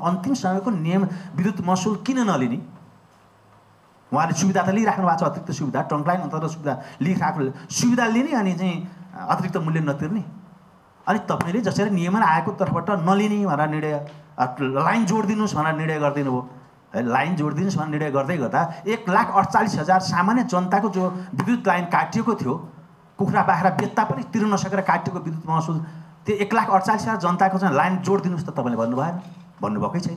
अन्तिम समयको नियम विद्युत महसुल किन नलिने? उहाँले सुविधा त लिइराख्नु भएको छ, अतिरिक्त सुविधा, ट्रङ्क लाइन अन्तर्गत सुविधा लिइराख्नु, सुविधा लिने अनि चाहिँ अतिरिक्त मूल्य नतिर्ने। अनि तपाईँले जसरी नियमन आयोगको तर्फबाट नलिने भनेर निर्णय, लाइन जोडिदिनुहोस् भनेर निर्णय गरिदिनु भयो है। लाइन जोडिदिनुहोस् भनेर निर्णय गर्दै गर्दा 1,48,000 सामान्य जनताको जो विद्युत लाइन काटिएको थियो, कुखुरा बाख्रा बेच्दा पनि तिर्न नसकेर काटिएको विद्युत महसुल, त्यो 1,48,000 जनताको चाहिँ लाइन जोडिदिनुहोस् त तपाईँले भन्नु भएन, भन्नुभएकै छैन।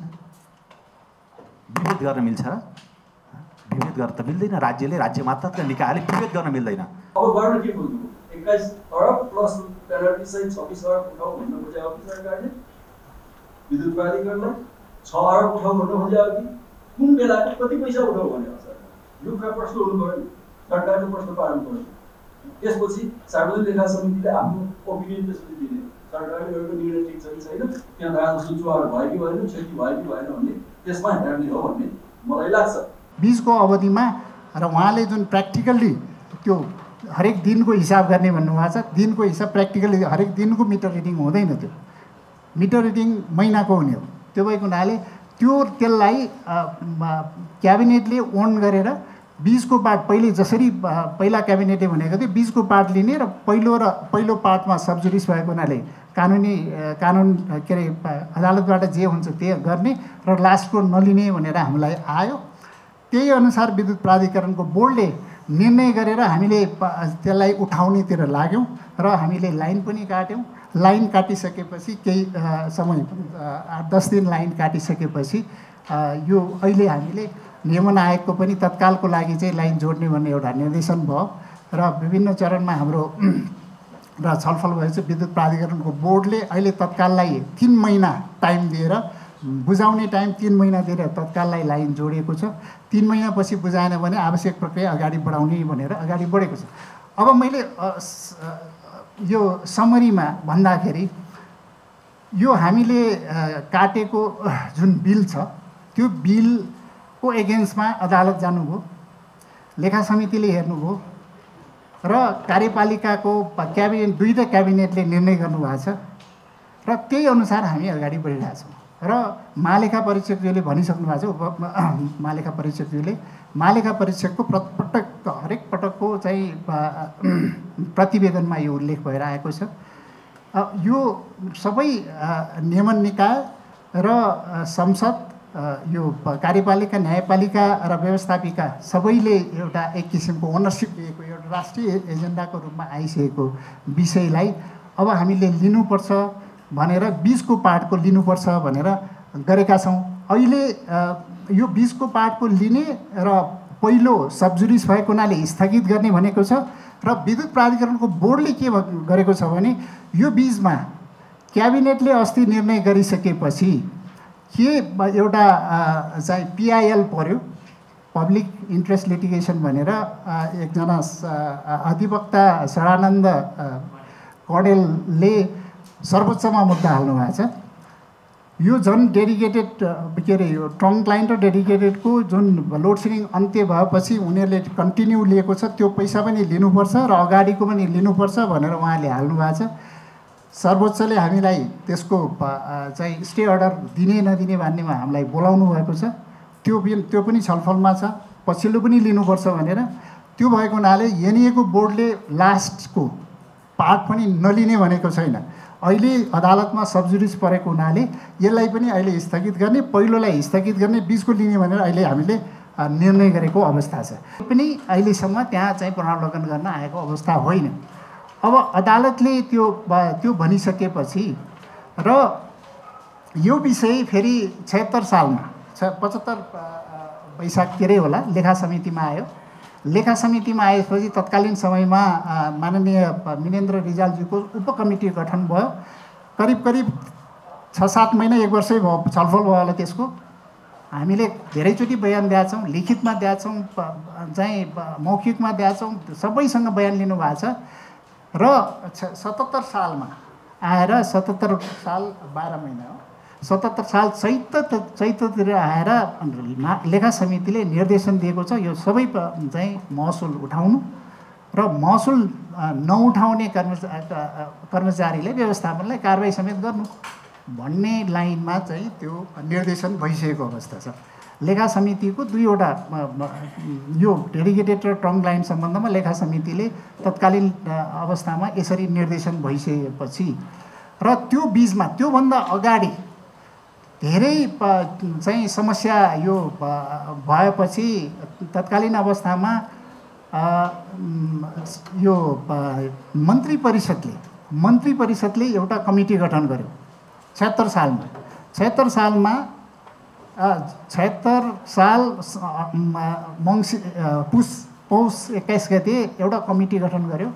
विभेद गर्न मिल्छ र? विभेद गर्न त मिल्दैन। राज्यले, राज्य मातहतका निकायले विभेद गर्न मिल्दैन। अब गर्न के बुझ्नु? 21 अरब प्लस पेनल्टी सहित 26 अरब उठाउ भन्नु खोजे अब सरकारले, विद्युत प्राधिकरणले 6 अरब उठाउ भन्नु खोजे अब कुन बेला कति पैसा उठाउ भने सरकार यो प्रश्न हुनु पर्यो, सरकारको प्रश्न पार्नु पर्यो। त्यसपछि सार्वजनिक लेखा समितिले आफ्नो ओपिनियन त्यसपछि दिने, सरकारले एउटा निर्णय ठिक छ कि छैन, त्यहाँ राजस्व चुहार भयो कि भएन, क्षति भयो कि भएन भन्ने त्यसमा हेर्ने हो भन्ने मलाई लाग्छ। 20 को अवधिमा र उहाँले जुन प्र्याक्टिकल्ली त्यो हरेक दिनको हिसाब गर्ने भन्नुभएको छ, दिनको हिसाब प्र्याक्टिकल्ली हरेक दिनको मिटर रिडिङ हुँदैन, त्यो मिटर रिडिङ महिनाको हुने हो। त्यो भएको हुनाले त्यसलाई क्याबिनेटले ओन गरेर 20 को पार्ट पहिले जसरी पहिला क्याबिनेटले भनेको थियो 20 को पार्ट लिने र पहिलो पार्टमा सबजुडिस भएको हुनाले कानुन के अरे अदालतबाट जे हुन्छ त्यही गर्ने र लास्टको नलिने भनेर हामीलाई आयो। त्यही अनुसार विद्युत प्राधिकरणको बोर्डले निर्णय गरेर हामीले त्यसलाई उठाउनेतिर लाग्यौँ र हामीले लाइन पनि काट्यौँ। लाइन काटिसकेपछि केही समय 8-10 दिन लाइन काटिसकेपछि यो अहिले हामीले नियमन आयोगको पनि तत्कालको लागि चाहिँ लाइन जोड्ने भन्ने एउटा निर्देशन भयो र विभिन्न चरणमा हाम्रो र छलफल भएपछि विद्युत प्राधिकरणको बोर्डले अहिले तत्काललाई 3 महिना टाइम दिएर, बुझाउने टाइम 3 महिना दिएर तत्काललाई लाइन जोडिएको छ। 3 महिनापछि बुझाएन भने आवश्यक प्रक्रिया अगाडि बढाउने भनेर अगाडि बढेको छ। अब मैले यो समरीमा भन्दाखेरि यो हामीले काटेको जुन बिल छ त्यो बिलको एगेन्स्टमा अदालत जानुभयो, लेखा समितिले हेर्नुभयो र कार्यपालिकाको क्याबिनेट, दुईवटा क्याबिनेटले निर्णय गर्नुभएको छ र त्यही अनुसार हामी अगाडि बढिरहेछौँ। र महालेखा परीक्षकज्यूले भनिसक्नु भएको छ, महालेखा परीक्षकको हरेक पटकको चाहिँ प्रतिवेदनमा यो उल्लेख भएर आएको छ। यो सबै नियमन निकाय र संसद, यो कार्यपालिका, न्यायपालिका र व्यवस्थापिका सबैले एउटा एक किसिमको ओनरसिप लिएको एउटा राष्ट्रिय एजेन्डाको रूपमा आइसकेको विषयलाई अब हामीले लिनुपर्छ भनेर 20 को पार्टको लिनुपर्छ भनेर गरेका छौँ। अहिले यो 20 को पार्टको लिने र पहिलो सबजुडिस भएको हुनाले स्थगित गर्ने भनेको छ र विद्युत प्राधिकरणको बोर्डले के गरेको छ भने यो बीचमा क्याबिनेटले अस्ति निर्णय गरिसकेपछि के एउटा चाहिँ पिआइएल पर्यो, पब्लिक इन्ट्रेस्ट लिटिगेसन भनेर एकजना अधिवक्ता षडानन्द कडेलले सर्वोच्चमा मुद्दा हाल्नु भएको छ। यो झन् डेडिकेटेड के अरे यो ट्रङ्क लाइन र डेडिकेटेडको जुन लोड सेडिङ अन्त्य भएपछि उनीहरूले कन्टिन्यू लिएको छ त्यो पैसा पनि लिनुपर्छ र अगाडिको पनि लिनुपर्छ भनेर उहाँले हाल्नु भएको छ। सर्वोच्चले हामीलाई त्यसको चाहिँ स्टे अर्डर दिने नदिने भन्नेमा हामीलाई बोलाउनु भएको छ। त्यो पनि छलफलमा छ, पछिल्लो पनि लिनुपर्छ भनेर। त्यो भएको हुनाले एनइएको बोर्डले लास्टको पार्ट पनि नलिने भनेको छैन। अहिले अदालतमा सबजुडिस परेको हुनाले यसलाई पनि अहिले स्थगित गर्ने, पहिलोलाई स्थगित गर्ने, 20 को लिने भनेर अहिले हामीले निर्णय गरेको अवस्था छ। पनि अहिलेसम्म त्यहाँ चाहिँ पुनरावलोकन गर्न आएको अवस्था होइन। अब अदालतले त्यो भनिसकेपछि र यो विषय फेरि 76 सालमा 75 वैशाखतिरै होला लेखा समितिमा आयो। लेखा समितिमा आएपछि तत्कालीन समयमा माननीय मिनेन्द्र रिजालज्यूको उपकमिटी गठन भयो। करिब 6-7 महिना 1 वर्षै भयो छलफल भयो होला त्यसको। हामीले धेरैचोटि बयान दिएका छौँ, लिखितमा दिएका छौँ, चाहिँ मौखिकमा दिएका छौँ, सबैसँग बयान लिनुभएको छ। र 77 सालमा आएर 77 साल 12 महिना हो, 77 साल चैततिर आएर लेखा समितिले निर्देशन दिएको छ यो सबै चाहिँ महसुल उठाउनु र महसुल नउठाउने कर्मचारीले व्यवस्थापनलाई कारबाही समेत गर्नु। भन्ने लाइनमा चाहिँ त्यो निर्देशन भइसकेको अवस्था छ। लेखा समितिको दुईवटा यो डेडिकेटेड र ट्रङ्क लाइन सम्बन्धमा लेखा समितिले तत्कालीन अवस्थामा यसरी निर्देशन भइसकेपछि र त्यो बिचमा त्योभन्दा अगाडि धेरै चाहिँ समस्या यो भएपछि तत्कालीन अवस्थामा यो मन्त्री परिषदले एउटा कमिटी गठन गर्यो 76 सालमा। 76 साल पौष 21 गते एउटा कमिटी गठन गर्यो।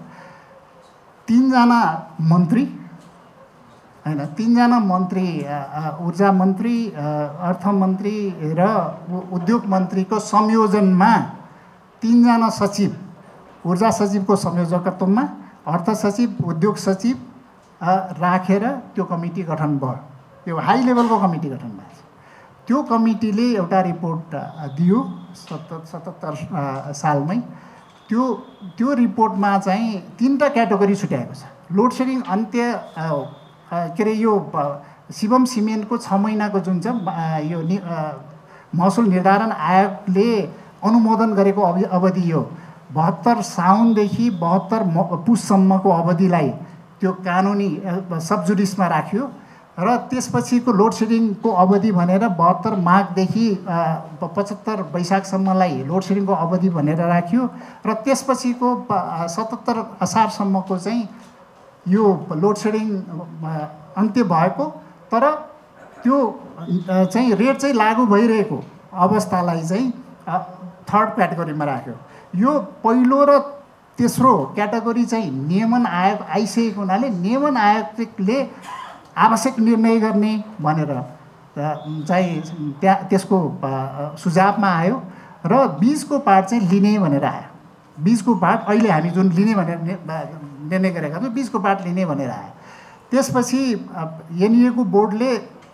3 जना मन्त्री हैन, 3 जना मन्त्री, ऊर्जा मन्त्री, अर्थमन्त्री र उद्योग मन्त्रीको संयोजनमा 3 जना सचिव, ऊर्जा सचिवको संयोजकत्वमा अर्थ सचिव, उद्योग सचिव राखेर त्यो कमिटी गठन भयो। त्यो हाई लेभलको कमिटी गठन भयो। त्यो कमिटीले एउटा रिपोर्ट दियो 77 सालमै। त्यो रिपोर्टमा चाहिँ 3टा क्याटेगोरी छुट्याएको छ। लोड सेडिङ अन्त्य के अरे यो शिवम सिमेन्टको 6 महिनाको जुन छ यो महसुल निर्धारण आयोगले अनुमोदन गरेको अवधि यो 72 साउनदेखि 72 पुससम्मको अवधिलाई त्यो कानुनी सबजुडिसमा राख्यो र त्यसपछिको लोड सेडिङको अवधि भनेर 72 माघदेखि 75 वैशाखसम्मलाई लोड सेडिङको अवधि भनेर राख्यो र त्यसपछिको 77 असारसम्मको चाहिँ यो लोड सेडिङ अन्त्य भएको तर त्यो चाहिँ रेट चाहिँ लागू भइरहेको अवस्थालाई चाहिँ थर्ड क्याटेगोरीमा राख्यो। यो पहिलो र तेस्रो क्याटेगोरी चाहिँ नियमन आयोग आइसकेको हुनाले नियमन आयोगले आवश्यक निर्णय गर्ने भनेर चाहिँ त्यसको सुझावमा आयो र 20 को पार्ट चाहिँ लिने भनेर आयो। 20 को पार्ट अहिले हामी जुन लिने भनेर निर्णय गरेका छौँ 20 को पार्ट लिने भनेर आयो। त्यसपछि एनइएको बोर्डले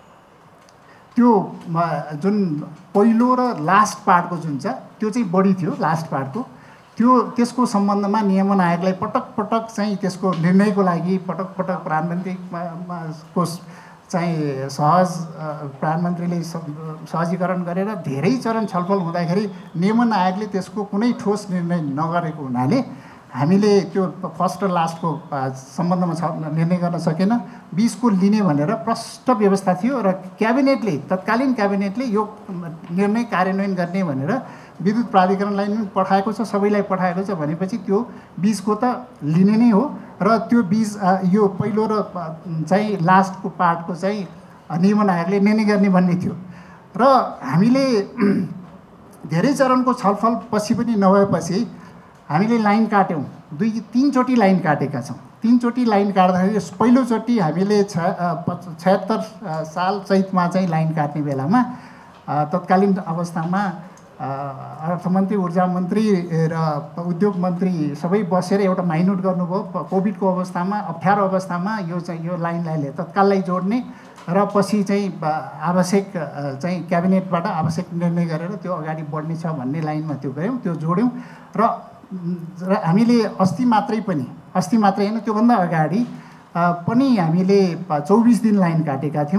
त्यो जुन पहिलो र लास्ट पार्टको जुन छ त्यो चाहिँ बढी थियो लास्ट पार्टको, त्यसको सम्बन्धमा नियमन आयोगलाई पटक चाहिँ त्यसको निर्णयको लागि पटक प्रधानमन्त्रीको चाहिँ प्रधानमन्त्रीले सहजीकरण गरेर धेरै चरण छलफल हुँदाखेरि नियमन आयोगले त्यसको कुनै ठोस निर्णय नगरेको हुनाले हामीले त्यो फर्स्ट र लास्टको सम्बन्धमा निर्णय गर्न सकेन। 20 को लिने भनेर प्रष्ट व्यवस्था थियो र तत्कालीन क्याबिनेटले यो निर्णय कार्यान्वयन गर्ने भनेर विद्युत प्राधिकरणलाई पनि पठाएको छ, सबैलाई पठाएको छ भनेपछि त्यो 20 को त लिने नै हो र त्यो 20 यो पहिलो र चाहिँ लास्टको पार्टको चाहिँ नियमन आयोगले निर्णय गर्ने भन्ने थियो र हामीले धेरै चरणको छलफल पछि पनि नभएपछि हामीले लाइन काट्यौँ। 2-3 चोटि लाइन काटेका छौँ। 3 चोटि लाइन काट्दाखेरि पहिलोचोटि हामीले 76 साल चैतमा चाहिँ लाइन काट्ने बेलामा तत्कालीन अवस्थामा अर्थमन्त्री, ऊर्जा मन्त्री र उद्योग मन्त्री सबै बसेर एउटा माइनोट गर्नुभयो। कोभिडको अवस्थामा अप्ठ्यारो अवस्थामा यो लाइनलाई तत्काललाई जोड्ने र पछि चाहिँ आवश्यक चाहिँ क्याबिनेटबाट आवश्यक निर्णय गरेर त्यो अगाडि बढ्ने छ भन्ने लाइनमा त्यो गऱ्यौँ, त्यो जोड्यौँ र हामीले अस्ति मात्रै होइन त्योभन्दा अगाडि पनि हामीले 24 दिन लाइन काटेका थियौँ।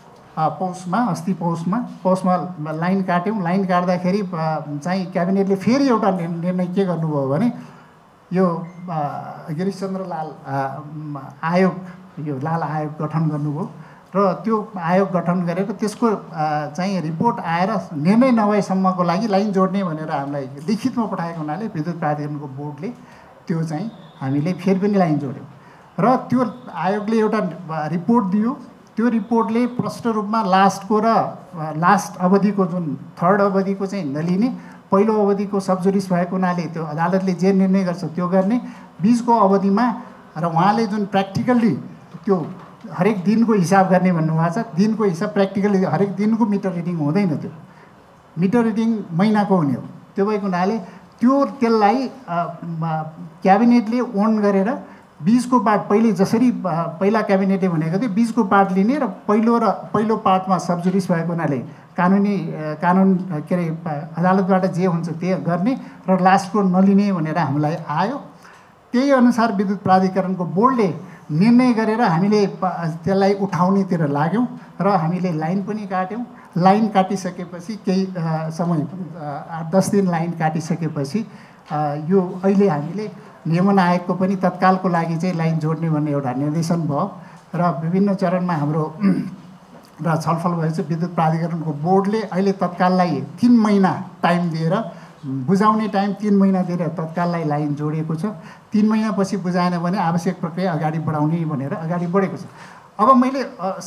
अस्ति पौषमा लाइन काट्यौँ। लाइन काट्दाखेरि चाहिँ क्याबिनेटले फेरि एउटा निर्णय के गर्नुभयो भने यो गिरिशचन्द्र लाल आयोग, यो लाल आयोग गठन गर्नुभयो र त्यो आयोग गठन गरेर त्यसको चाहिँ रिपोर्ट आएर निर्णय नभएसम्मको लागि लाइन जोड्ने भनेर हामीलाई लिखितमा पठाएको हुनाले विद्युत प्राधिकरणको बोर्डले त्यो चाहिँ हामीले फेरि पनि लाइन जोड्यौँ र त्यो आयोगले एउटा रिपोर्ट दियो। त्यो रिपोर्टले प्रष्ट रूपमा लास्टको र लास्ट अवधिको जुन थर्ड अवधिको चाहिँ नलिने, पहिलो अवधिको सबजुडिस भएको हुनाले त्यो अदालतले जे निर्णय गर्छ त्यो गर्ने, 20 को अवधिमा र उहाँले जुन प्र्याक्टिकल्ली त्यो हरेक दिनको हिसाब गर्ने भन्नुभएको छ। दिनको हिसाब प्र्याक्टिकली हरेक दिनको मिटर रिडिङ हुँदैन, त्यो मिटर रिडिङ महिनाको हुने हो। त्यो भएको हुनाले त्यसलाई क्याबिनेटले ओन गरेर 20 को पार्ट पहिला क्याबिनेटले भनेको थियो 20 को पार्ट लिने र पहिलो पार्टमा सबजुडिस भएको हुनाले कानुन के अरे अदालतबाट जे हुन्छ त्यो गर्ने र लास्टको नलिने भनेर हामीलाई आयो। त्यही अनुसार विद्युत प्राधिकरणको बोर्डले निर्णय गरेर हामीले त्यसलाई उठाउनेतिर लाग्यौँ र हामीले लाइन पनि काट्यौँ। लाइन काटिसकेपछि केही समय 8-10 दिन लाइन काटिसकेपछि यो अहिले हामीले नियमन आयोगको पनि तत्कालको लागि चाहिँ लाइन जोड्ने भन्ने एउटा निर्देशन भयो र विभिन्न चरणमा हाम्रो र छलफल भएपछि विद्युत प्राधिकरणको बोर्डले अहिले तत्काललाई 3 महिना टाइम दिएर बुझाउने टाइम 3 महिना दिएर तत्काललाई लाइन जोडिएको छ। 3 महिनापछि बुझाएन भने आवश्यक प्रक्रिया अगाडि बढाउने भनेर अगाडि बढेको छ। अब मैले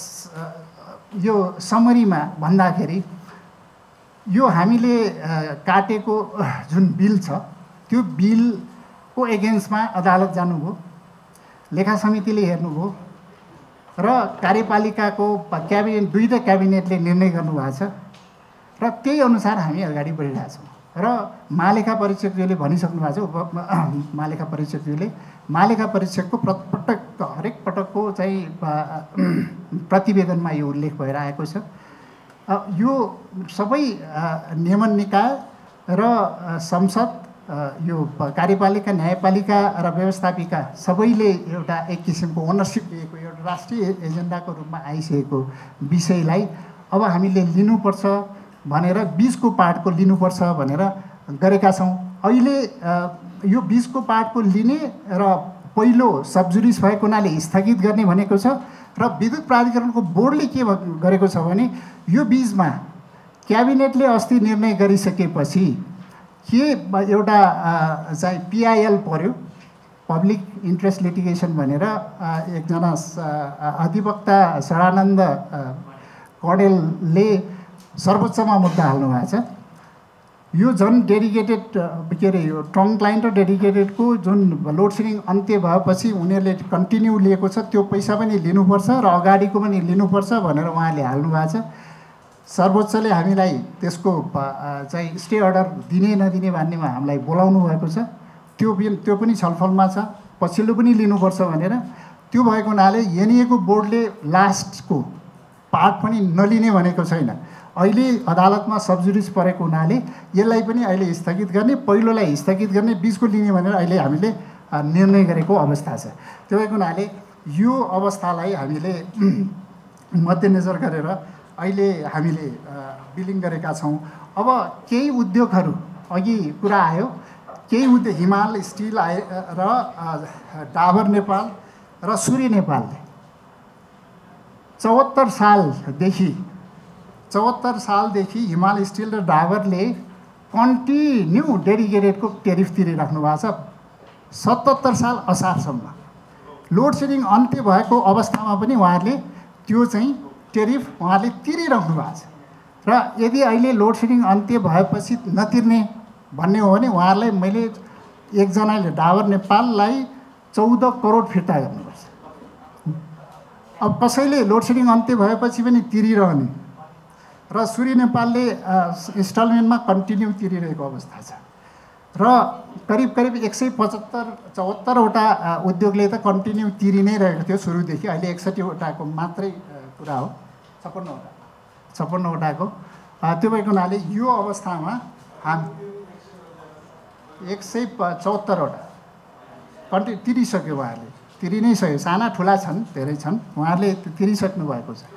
यो समरीमा भन्दाखेरि यो हामीले काटेको जुन बिल छ त्यो बिलको एगेन्स्टमा अदालत जानुभयो, लेखा समितिले हेर्नुभयो र कार्यपालिकाको क्याबिनेट 2टा क्याबिनेटले निर्णय गर्नुभएको छ र त्यही अनुसार हामी अगाडि बढिरहेका छौँ। र महालेखा परीक्षकज्यूले भनिसक्नु भएको छ, महालेखा परीक्षकको हरेक पटकको चाहिँ प्रतिवेदनमा यो उल्लेख भएर आएको छ। यो सबै नियमन निकाय र संसद, यो कार्यपालिका, न्यायपालिका र व्यवस्थापिका सबैले एउटा एक किसिमको ओनरसिप लिएको एउटा राष्ट्रिय एजेन्डाको रूपमा आइसकेको विषयलाई अब हामीले लिनुपर्छ भनेर 20को पार्टको लिनुपर्छ भनेर गरेका छौँ। अहिले यो 20को पार्टको लिने र पहिलो सबजुडिस भएको हुनाले स्थगित गर्ने भनेको छ र विद्युत प्राधिकरणको बोर्डले के गरेको छ भने यो बीचमा क्याबिनेटले अस्ति निर्णय गरिसकेपछि के एउटा चाहिँ पिआइएल पर्यो, पब्लिक इन्ट्रेस्ट लिटिगेसन भनेर एकजना अधिवक्ता षडानन्द कडेलले सर्वोच्चमा मुद्दा हाल्नु भएको छ। यो झन् डेडिकेटेड के अरे यो ट्रङ्क लाइन र डेडिकेटेडको जुन लोड सेडिङ अन्त्य भएपछि उनीहरूले कन्टिन्यू लिएको छ त्यो पैसा पनि लिनुपर्छ र अगाडिको पनि लिनुपर्छ भनेर उहाँले हाल्नु भएको छ। सर्वोच्चले हामीलाई त्यसको चाहिँ स्टे अर्डर दिने नदिने भन्नेमा हामीलाई बोलाउनु भएको छ। त्यो पनि छलफलमा छ, पछिल्लो पनि लिनुपर्छ भनेर। त्यो भएको हुनाले एनइएको बोर्डले लास्टको पार्ट पनि नलिने भनेको छैन। अहिले अदालतमा सबजुडिस परेको हुनाले यसलाई पनि अहिले स्थगित गर्ने, पहिलोलाई स्थगित गर्ने, 20को लिने भनेर अहिले हामीले निर्णय गरेको अवस्था छ। त्यो भएको हुनाले यो अवस्थालाई हामीले मध्यनजर गरेर अहिले हामीले बिलिङ गरेका छौँ। अब केही उद्योगहरू अघि कुरा आयो, केही उद्योग हिमाल स्टिल र डाबर नेपाल र सूर्य नेपालले 74 सालदेखि हिमाल स्टिल र डाबरले कन्टिन्यू डेडिकेटेडको टेरिफ तिरिराख्नु भएको छ। 77 साल असारसम्म लोड सेडिङ अन्त्य भएको अवस्थामा पनि उहाँहरूले त्यो चाहिँ टेरिफ उहाँहरूले तिरिराख्नु भएको छ। र यदि अहिले लोड सेडिङ अन्त्य भएपछि नतिर्ने भन्ने हो भने उहाँहरूलाई मैले एकजनाले डाबर नेपाललाई 14 करोड फिर्ता गर्नुपर्छ। अब कसैले लोड सेडिङ अन्त्य भएपछि पनि तिरिरहने र सूर्य नेपालले इन्स्टलमेन्टमा कन्टिन्यू तिरिरहेको अवस्था छ। र करिब 174वटा उद्योगले त कन्टिन्यू तिरि नै रहेको थियो सुरुदेखि। अहिले 61वटाको मात्रै कुरा हो, 56वटाको। त्यो भएको हुनाले यो अवस्थामा हामी 174वटा तिरिसक्यो। उहाँहरूले तिरि नै सक्यो, साना ठुला छन्, धेरै छन्, उहाँहरूले तिरिसक्नु भएको छ।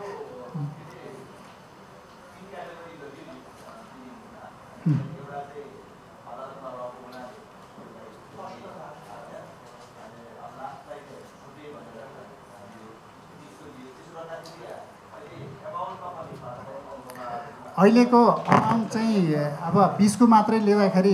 अहिलेको अमाउन्ट चाहिँ अब 20को मात्रै लिँदाखेरि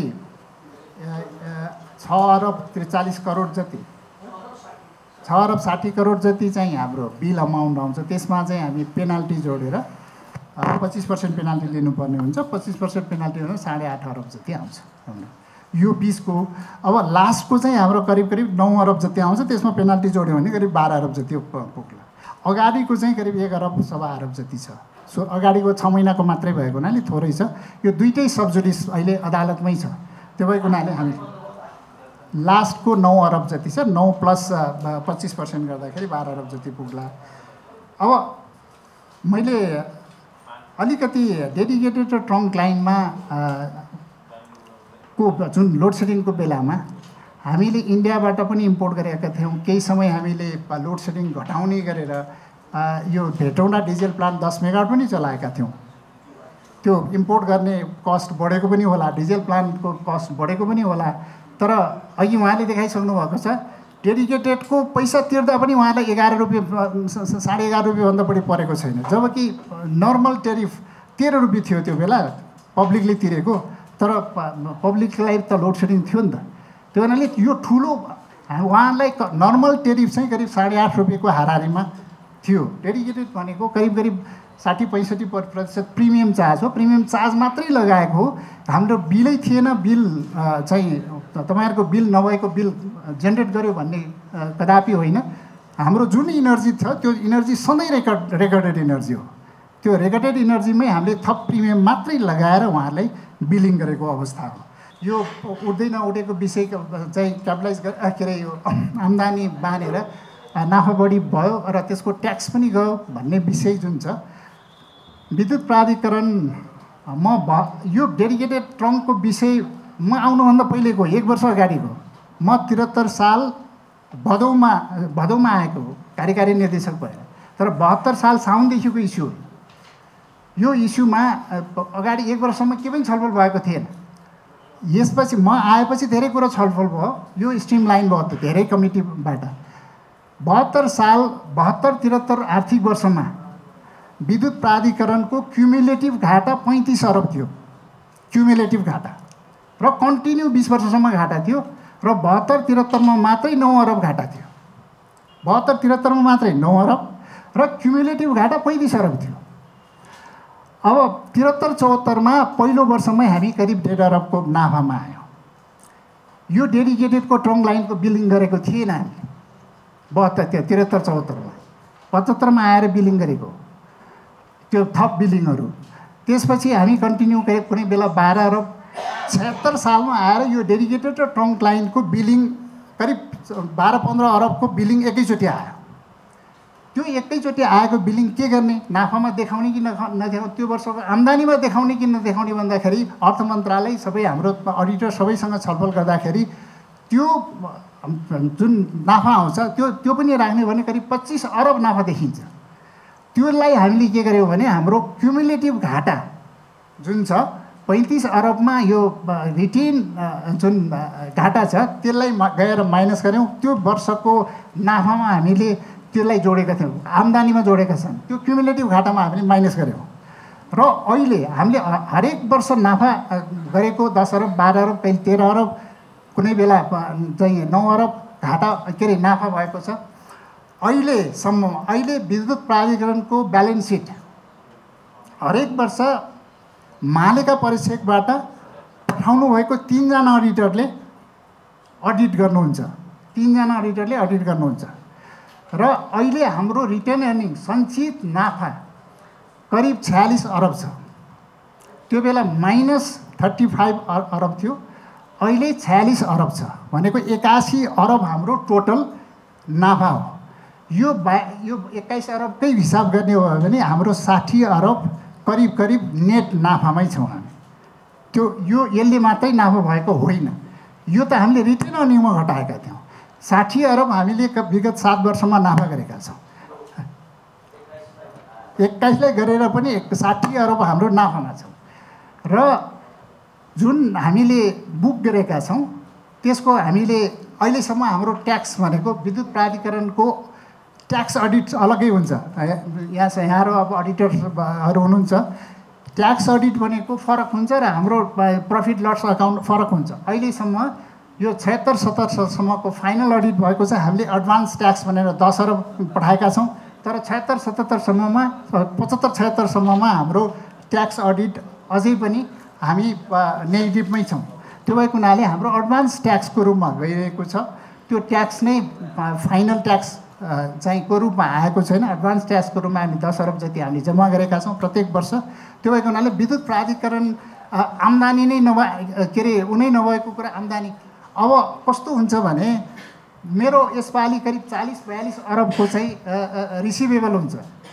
6 अरब 43 करोड जति, 6 अरब 60 करोड जति चाहिँ हाम्रो बिल अमाउन्ट आउँछ। त्यसमा चाहिँ हामी पेनाल्टी जोडेर 25% पेनाल्टी लिनुपर्ने हुन्छ। 25% पेनाल्टी हुँदा 8.5 अरब जति आउँछ हाम्रो यो 20को। अब लास्टको चाहिँ हाम्रो करिब 9 अरब जति आउँछ। त्यसमा पेनाल्टी जोड्यो भने करिब 12 अरब जति पुग्ला। अगाडिको चाहिँ करिब 1 अरब सवा अरब जति छ। सो अगाडिको 6 महिनाको मात्रै भएको हुनाले थोरै छ। यो दुईटै सबजुडिस अहिले अदालतमै छ। त्यो भएको हुनाले हामी लास्टको 9 अरब जति छ। 9 प्लस 25% गर्दाखेरि 12 अरब जति पुग्ला। अब मैले अलिकति डेडिकेटेड र ट्रङ्क लाइनमा को जुन लोड सेडिङको बेलामा हामीले इन्डियाबाट पनि इम्पोर्ट गरेका थियौँ। केही समय हामीले लोड सेडिङ घटाउने गरेर यो भेटौँडा डिजेल प्लान्ट 10 मेगावाट पनि चलाएका थियौँ। त्यो इम्पोर्ट गर्ने कस्ट बढेको पनि होला, डिजेल प्लान्टको कस्ट बढेको पनि होला। तर अघि उहाँले देखाइसक्नु भएको छ डेडिकेटेडको पैसा तिर्दा पनि उहाँलाई 11 रुपियाँ 11.5 रुपियाँभन्दा बढी परेको छैन, जबकि नर्मल टेरिफ 13 रुपियाँ थियो त्यो बेला पब्लिकले तिरेको। तर पब्लिकलाई त लोड सेडिङ थियो नि त, त्यो हुनाले यो ठुलो उहाँलाई नर्मल टेरिफ चाहिँ करिब 8.5 रुपियाँको हाराहारीमा थियो। डेडिकेटेड भनेको करिब 60-65% प्रिमियम चार्ज हो। प्रिमियम चार्ज मात्रै लगाएको हो, हाम्रो बिलै थिएन। बिल चाहिँ तपाईँहरूको बिल नभएको बिल जेनेरेट गर्यो भन्ने कदापि होइन। हाम्रो जुन इनर्जी थियो त्यो इनर्जी सधैँ रेकर्डेड इनर्जी हो। त्यो रेकर्डेड इनर्जीमै हामीले थप प्रिमियम मात्रै लगाएर उहाँहरूलाई बिलिङ गरेको अवस्था हो। यो उठ्दै नउठेको विषय चाहिँ क्यापिटलाइज के अरे यो आम्दानी बाँधेर नाफा बढी भयो र त्यसको ट्याक्स पनि गयो भन्ने विषय जुन छ, विद्युत प्राधिकरण यो डेडिकेटेड ट्रङ्कको विषय म आउनुभन्दा पहिलेको 1 वर्ष अगाडिको, म 73 साल भदौमा आएको हो कार्यकारी निर्देशक भएर। तर 72 साल साउनदेखिको इस्यु हो यो। इस्युमा अगाडि 1 वर्षसम्म के पनि छलफल भएको थिएन। यसपछि म आएपछि धेरै कुरो छलफल भयो, यो स्ट्रिम लाइन भयो त धेरै कमिटीबाट। 72 साल 72-73 आर्थिक वर्षमा विद्युत प्राधिकरणको क्युमुलेटिभ घाटा 35 अरब थियो, क्युमुलेटिभ घाटा, र कन्टिन्यू 20 वर्षसम्म घाटा थियो। र 72-73मा मात्रै 9 अरब घाटा थियो। 72-73मा मात्रै 9 अरब र क्युमुलेटिभ घाटा 35 अरब थियो। अब 73-74मा पहिलो वर्षमै हामी करिब 1.5 अरबको नाफामा आयौँ। यो डेडिकेटेडको ट्रङ्क लाइनको बिलिङ गरेको थिएन हामी 73-74मा। 75मा आएर बिलिङ गरेको त्यो थप बिलिङहरू। त्यसपछि हामी कन्टिन्यू गरे, कुनै बेला 12 अरब। 76 सालमा आएर यो डेडिकेटेड र ट्रङ्क लाइनको बिलिङ करिब 12-15 अरबको बिलिङ एकैचोटि आयो। त्यो एकैचोटि आएको बिलिङ के गर्ने, नाफामा देखाउने कि नदेखाउने, त्यो वर्षको आम्दानीमा देखाउने कि नदेखाउने भन्दाखेरि अर्थ मन्त्रालय सबै हाम्रो अडिटर सबैसँग छलफल गर्दाखेरि त्यो जुन नाफा आउँछ त्यो पनि राख्ने भने करिब 25 अरब नाफा देखिन्छ। त्यसलाई हामीले के गर्यौँ भने हाम्रो क्युमुलेटिभ घाटा जुन छ 35 अरबमा यो रिटेन जुन घाटा छ त्यसलाई गएर माइनस गऱ्यौँ। त्यो वर्षको नाफामा हामीले त्यसलाई जोडेका थियौँ, आम्दानीमा जोडेका छन्। त्यो क्युमुलेटिभ घाटामा हामीले माइनस गऱ्यौँ। र अहिले हामीले हरेक वर्ष नाफा गरेको 10 अरब 12 अरब कहिले 13 अरब कुनै बेला चाहिँ 9 अरब घाटा के अरे नाफा भएको छ। अहिले विद्युत प्राधिकरणको ब्यालेन्स सिट हरेक वर्ष मालेका परिक्षेपबाट पठाउनु भएको 3 जना अडिटरले अडिट गर्नुहुन्छ। 3 जना अडिटरले अडिट गर्नुहुन्छ। र अहिले हाम्रो रिटेन अर्निङ सञ्चित नाफा करिब 46 अरब छ। त्यो बेला -35 अरब थियो, अहिले 46 अरब छ। भनेको 81 अरब हाम्रो टोटल नाफा हो। यो 21 अरबकै हिसाब गर्ने हो भने हाम्रो 60 अरब करिब नेट नाफामै छौँ हामी। त्यो यसले मात्रै नाफा भएको होइन, यो त हामीले रिटेन अर्निङमा घटाएका थियौँ। 60 अरब हामीले विगत 7 वर्षमा नाफा गरेका छौँ। 21लाई गरेर पनि 60 अरब हाम्रो नाफामा छौँ। र जुन हामीले बुक गरेका छौँ त्यसको हामीले अहिलेसम्म हाम्रो ट्याक्स भनेको विद्युत प्राधिकरणको ट्याक्स अडिट अलग्गै हुन्छ। यहाँ अब अडिटर्सहरू हुनुहुन्छ। ट्याक्स अडिट भनेको फरक हुन्छ र हाम्रो प्रफिट लस अकाउन्ट फरक हुन्छ। अहिलेसम्म यो 76-77सम्मको फाइनल अडिट भएको छ। हामीले एडभान्स ट्याक्स भनेर 10 अरब पठाएका छौँ। तर 76-77सम्ममा 75-76सम्ममा हाम्रो ट्याक्स अडिट अझै पनि हामी नेगेटिभमै छौँ। त्यो भएको हुनाले हाम्रो एडभान्स ट्याक्सको रूपमा गइरहेको छ। त्यो ट्याक्स नै फाइनल ट्याक्स चाहिँ को रूपमा आएको छैन। एडभान्स ट्याक्सको रूपमा हामी 10 अरब जति हामीले जम्मा गरेका छौँ प्रत्येक वर्ष। त्यो भएको हुनाले विद्युत प्राधिकरण आम्दानी नै के अरे उनै नभएको कुरा आम्दानी। अब कस्तो हुन्छ भने मेरो यसपालि करिब 40-42 अरबको चाहिँ रिसिभेबल हुन्छ।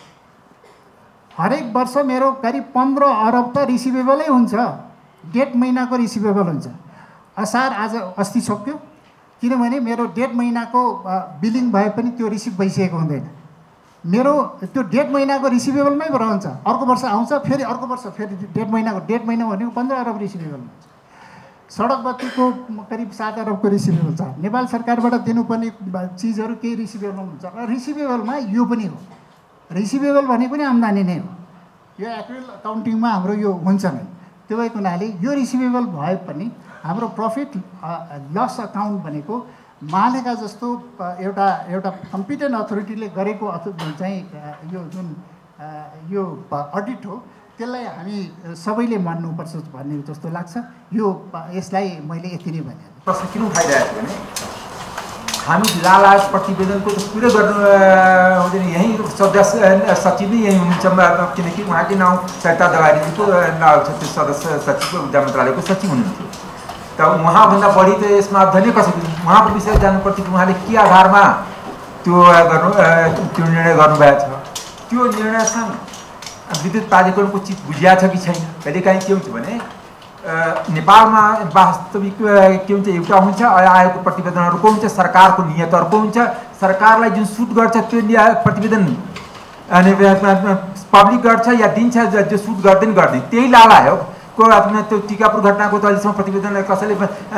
हरेक वर्ष मेरो करिब 15 अरब त रिसिभेबलै हुन्छ। डेढ महिनाको रिसिभेबल हुन्छ। असार आज अस्ति सक्यो, किनभने मेरो 1.5 महिनाको बिलिङ भए पनि त्यो रिसिभ भइसकेको हुँदैन। मेरो त्यो 1.5 महिनाको रिसिभेबलमै रहन्छ, अर्को वर्ष आउँछ, फेरि अर्को वर्ष फेरि 1.5 महिनाको 1.5 महिना भनेको 15 अरब रिसिभेबल हुन्छ। सडक बत्तीको करिब 7 अरबको रिसिभेबल छ। नेपाल सरकारबाट दिनुपर्ने चिजहरू केही रिसिभेबल हुन्छ र रिसिभेबलमा यो पनि हो। रिसिभेबल भनेको पनि आम्दानी नै हो। यो एनुअल अकाउन्टिङमा हाम्रो यो हुन्छ नै। त्यो भएको हुनाले यो रिसिभेबल भए पनि हाम्रो प्रफिट लस अकाउन्ट भनेको मालेका जस्तो एउटा कम्पिटेन्ट अथोरिटीले गरेको चाहिँ यो जुन यो अडिट हो त्यसलाई हामी सबैले मान्नुपर्छ भन्ने जस्तो लाग्छ। यसलाई मैले यति नै भने। प्रश्न किन उठाइरहेको छु भने हामी लालाज प्रतिवेदनको त पुरै गर्नु हुँदैन। यहीँ सदस्य सचिव नै यहीँ हुनुहुन्छ, किनकि उहाँकै नाउँ सरिता दवारीजीको नाउँ छ, त्यो सदस्य सचिवको ऊर्जा मन्त्रालयको सचिव हुनुहुन्थ्यो। त उहाँभन्दा बढी त यसमा अध्ययन कसरी उहाँको विषय जान्नुपर्छ कि उहाँले के आधारमा त्यो निर्णय गर्नुभएको छ, त्यो निर्णयसँग विद्युत प्राधिकरणको चिज बुझिया छ कि छैन। कहिलेकाहीँ के हुन्छ भने नेपालमा वास्तविक के हुन्छ, एउटा हुन्छ आएको प्रतिवेदन अर्को हुन्छ, सरकारको नियत अर्को हुन्छ। सरकारलाई जुन सुट गर्छ त्यो प्रतिवेदन अनि पब्लिक गर्छ या दिन्छ, जो सुट गर्दैन त्यही लाला हो। को त्यो टिकापुर घटनाको त अहिलेसम्म प्रतिवेदनलाई कसैले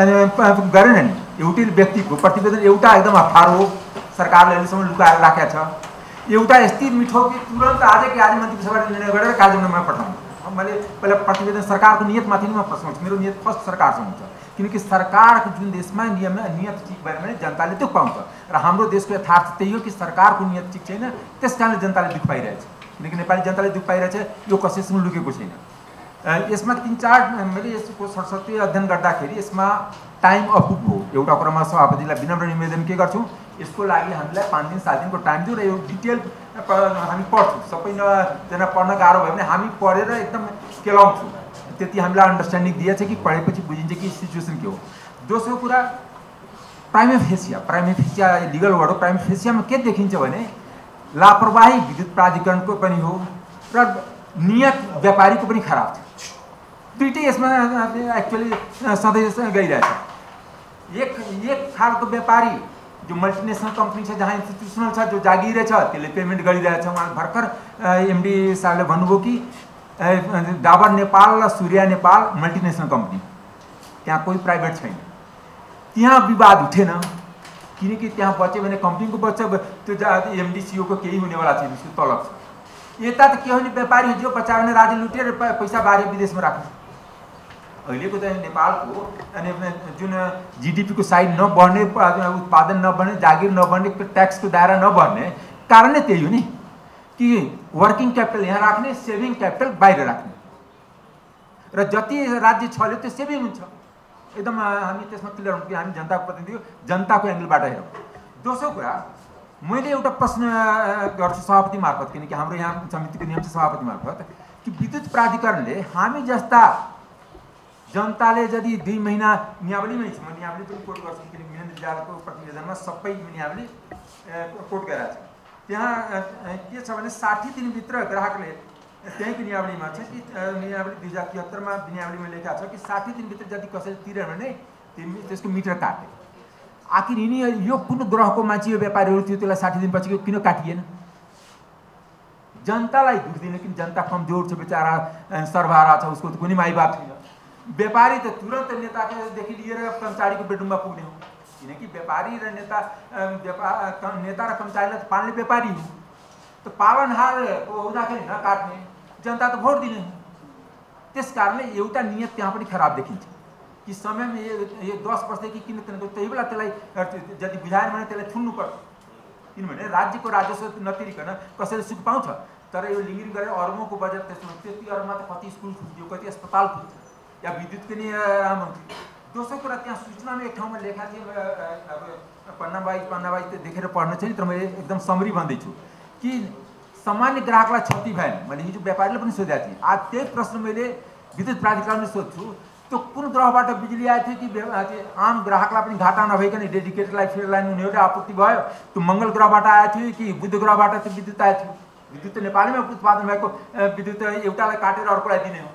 गरेन नि। एउटै व्यक्तिको प्रतिवेदन एउटा एकदम अप्ठ्यारो हो, सरकारले अहिलेसम्म लुकाएर राखेको छ। एउटा यति मिठो कि तुरन्त आजकै आज मन्त्रीसभाले निर्णय गरेर कार्यक्रममा पठाउनु। मैले पहिला प्रतिवेदन सरकारको नियतमाथि नै म प्रश्न गर्छु। मेरो नियत फर्स्ट सरकारसँग हुन्छ, किनकि सरकारको जुन देशमा नियत ठिक भएन भने जनताले दुःख पाउँछ र हाम्रो देशको यथार्थ त्यही हो कि सरकारको नियत ठिक छैन, त्यस कारणले जनताले दुःख पाइरहेछ। किनकि नेपाली जनताले दुःख पाइरहेछ, यो कसैसँग लुकेको छैन। यसमा 3-4 मैले यसको सरस्वती अध्ययन गर्दाखेरि यसमा टाइम अपुग हो। एउटा कुरामा सभापतिलाई विनम्र निवेदन के गर्छु, यसको लागि हामीलाई 5 दिन 7 दिनको टाइम दियो र यो डिटेल हामी पढ्छौँ। सबैजना पढ्न गाह्रो भयो भने हामी पढेर एकदम केलाउँछौँ। त्यति हामीलाई अन्डरस्ट्यान्डिङ दिएछ कि पढेपछि बुझिन्छ कि सिचुएसन के हो। दोस्रो कुरा प्राइमा फेसिया लिगल वर्ड हो। प्राइमा फेसियामा के देखिन्छ भने लापरवाही विद्युत प्राधिकरणको पनि हो र नियत व्यापारीको पनि खराब छ। दुईटै यसमा एक्चुअली सधैँ गइरहेछ। एक खालको व्यापारी जो मल्टिनेसनल कंपनी छ, जहाँ इन्स्टिट्युसनल छ, जो जागिरे छ, त्यसले पेमेन्ट गरिरहेछ। उहाँ भर्खर एमडी साहबले भन्नुभयो कि डाबर नेपाल र सूर्या नेपाल मल्टिनेसनल कंपनी, त्यहाँ कोही प्राइभेट छैन। त्यहाँ विवाद उठेन, किनकि त्यहाँ बच्यो भने कंपनीको बच्चा त्यो एमडी सीओको केही हुनेवाला छैन, उसको तलब छ। यता त के हो भने व्यापारी जो बच्चा भने राज्य लुटेर पैसा बाहिर विदेशमा राख्ने। अहिलेको त नेपालको अनि जुन जीडीपीको साइड नबढ्ने, उत्पादन नबढ्ने, जागिर नबढ्ने, ट्याक्सको दायरा नबढ्ने कारण नै त्यही हो नि कि वर्किङ क्यापिटल यहाँ राख्ने, सेभिङ क्यापिटल बाहिर राख्ने र जति राज्य छल्यो त्यो सेभिङ हुन्छ। एकदम हामी त्यसमा क्लियर हुन्छ कि हामी जनताको प्रतिनिधि हो, जनताको एङ्गलबाट हेरौँ। दोस्रो कुरा मैले एउटा प्रश्न गर्छु सभापति मार्फत, किनकि हाम्रो यहाँ समितिको नियम छ सभापति मार्फत कि विद्युत प्राधिकरणले हामी जस्ता जनताले यदि 2 महिना नियावलीमै छ, म नियावली पनि कोट गर्छु किनकि महेन्द्र जालको प्रतिवेदनमा सबै नियावली कोट गरेको छ। त्यहाँ के छ भने 60 दिनभित्र ग्राहकले त्यहीँको नियावलीमा छ कि नियावली 2073 मा नियावलीमा लेखेको छ कि 60 दिनभित्र यदि कसैले तिरेन भने त्यसको मिटर काटे। आखिर यिनी यो कुन ग्रहको मान्छे यो व्यापारीहरू थियो, त्यसलाई 60 दिनपछि किन काटिएन? जनतालाई दुख दिने, किन जनता कमजोर छ, बेचारा सर्वहारा छ, उसको त कुनै माइबाप छैन। व्यापारी त तुरन्त नेतादेखि लिएर कर्मचारीको बेडरुममा पुग्ने हो, किनकि व्यापारी र नेता र कर्मचारीलाई त पाल्ने व्यापारी हो। त पालनहारको हुँदाखेरि नकाट्ने, जनता त भोट दिने हो। त्यस कारणले एउटा नियत त्यहाँ पनि खराब देखिन्छ कि समयमा यो 10 वर्षदेखि किन त्यही बेला त्यसलाई यदि बुझाएन भने त्यसलाई थुन्नुपर्छ। किनभने राज्यको राजस्व नतिरिकन कसैले सुख पाउँछ, तर यो लिङ्गिङ गरेर अरबौँको बजेट त्यति अरबमा त कति स्कुल खुल्थ्यो, कति अस्पताल खुल्थ्यो या विद्युतको नि राम्रो थियो। दोस्रो कुरा त्यहाँ सूचनामा एक ठाउँमा लेखा थियो, अब पन्नाबाई त देखेर पढ्न चाहिँ, तर मैले एकदम समरी भन्दैछु कि सामान्य ग्राहकलाई क्षति भएन। मैले हिजो व्यापारीले पनि सोधेको थिएँ, आज त्यही प्रश्न मैले विद्युत प्राधिकरणले सोध्छु, त्यो कुन ग्रहबाट बिजुली आएको थियो कि आम ग्राहकलाई पनि घाटा नभइकन डेडिकेटेडलाई फेरि लाइन उनीहरूले आपूर्ति भयो? त्यो मङ्गल ग्रहबाट आएको थियो कि बुध ग्रहबाट त्यो विद्युत आएको थियो? विद्युत त नेपालैमा उत्पादन भएको विद्युत एउटालाई काटेर अर्कोलाई दिने हो।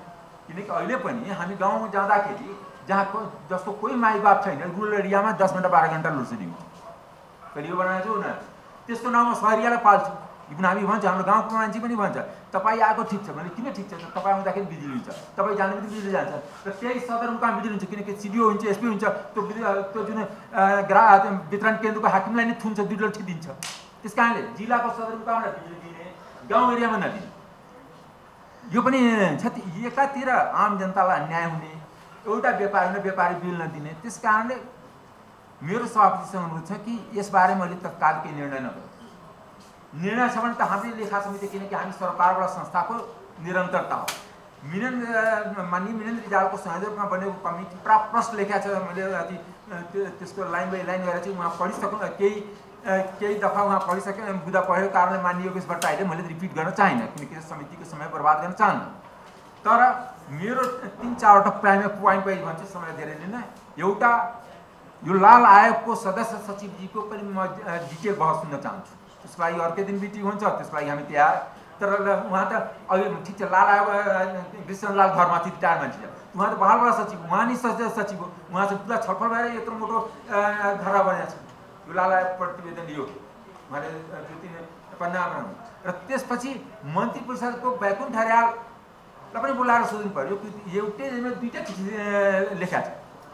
किनकि अहिले पनि हामी गाउँमा जाँदाखेरि जहाँ जसको कोही माइबाप छैन रुरल एरियामा 10 घन्टा 12 घन्टा लोडसेडिङ हो। करियो बनाएको छु उनीहरू त्यसको नाममा सहरियालाई पाल्छु। इभन हामी भन्छ हाम्रो गाउँको मान्छे पनि भन्छ तपाईँ आएको ठिक छ भने किन ठिक छ तपाईँ आउँदाखेरि बिजुली हुन्छ तपाईँ जाने पनि बिजुली जान्छ र त्यही सदरमुकाम बिजुली हुन्छ किनकि सिडिओ हुन्छ एसपी हुन्छ त्यो जुन वितरण केन्द्रको हाकिमलाई नै थुन्छ 2 डलर दिन्छ। त्यस कारणले जिल्लाको सदरमुकामलाई बिजुली दिने गाउँ एरियामा नदिने यो पनि एकातिर आम जनतालाई अन्याय हुने एउटा व्यापारी बिल नदिने। त्यस कारणले मेरो सभापतिसँग अनुरोध छ कि यसबारे मैले तत्काल केही निर्णय नगरौँ। निर्णय छ भने त हामीले लेखा समिति किनकि हामी सरकारबाट संस्थाको निरन्तरता हो। माननीय मिनेन्द्र रिजालको संयोजकमा बनेको कमिटी प्रश्न लेखेको छ मैले त्यसको लाइन बाई लाइन गरेर चाहिँ उहाँ पढिसक्नु केही दफा उहाँ पढिसकेँ बुझा पढेको कारणले माननीय योगेश भट्टराईले मैले रिपिट गर्न चाहिनँ किनकि समितिको समय बर्बाद गर्न चाहन्न। तर मेरो 3-4 वटा प्राइमेरी पोइन्ट पनि भन्छु समय धेरै लिन। एउटा यो लाल आयोगको सदस्य सचिवजीको पनि म डिटेल बहस सुन्न चाहन्छु। त्यसलाई अर्कै दिन मिटिङ हुन्छ त्यसलाई हामी तयार। तर उहाँ त अहिले ठिक छ लाल आयोग कृष्णलाल घरमाथि रिटायर मान्छे उहाँ त बहालबाट सचिव उहाँ नि सचिव हो उहाँ चाहिँ पुरा छलफल भएर यत्रो मोटो घरवा बनाएको छ। यो लाल आयोग प्रतिवेदन लियो उहाँले 2-3 पन्ना बनाउनु र त्यसपछि मन्त्री परिषदको बैकुण्ठ हरियाललाई पनि बोलाएर सोध्नु पर्यो। एउटै दुईटा चिठी लेखा छ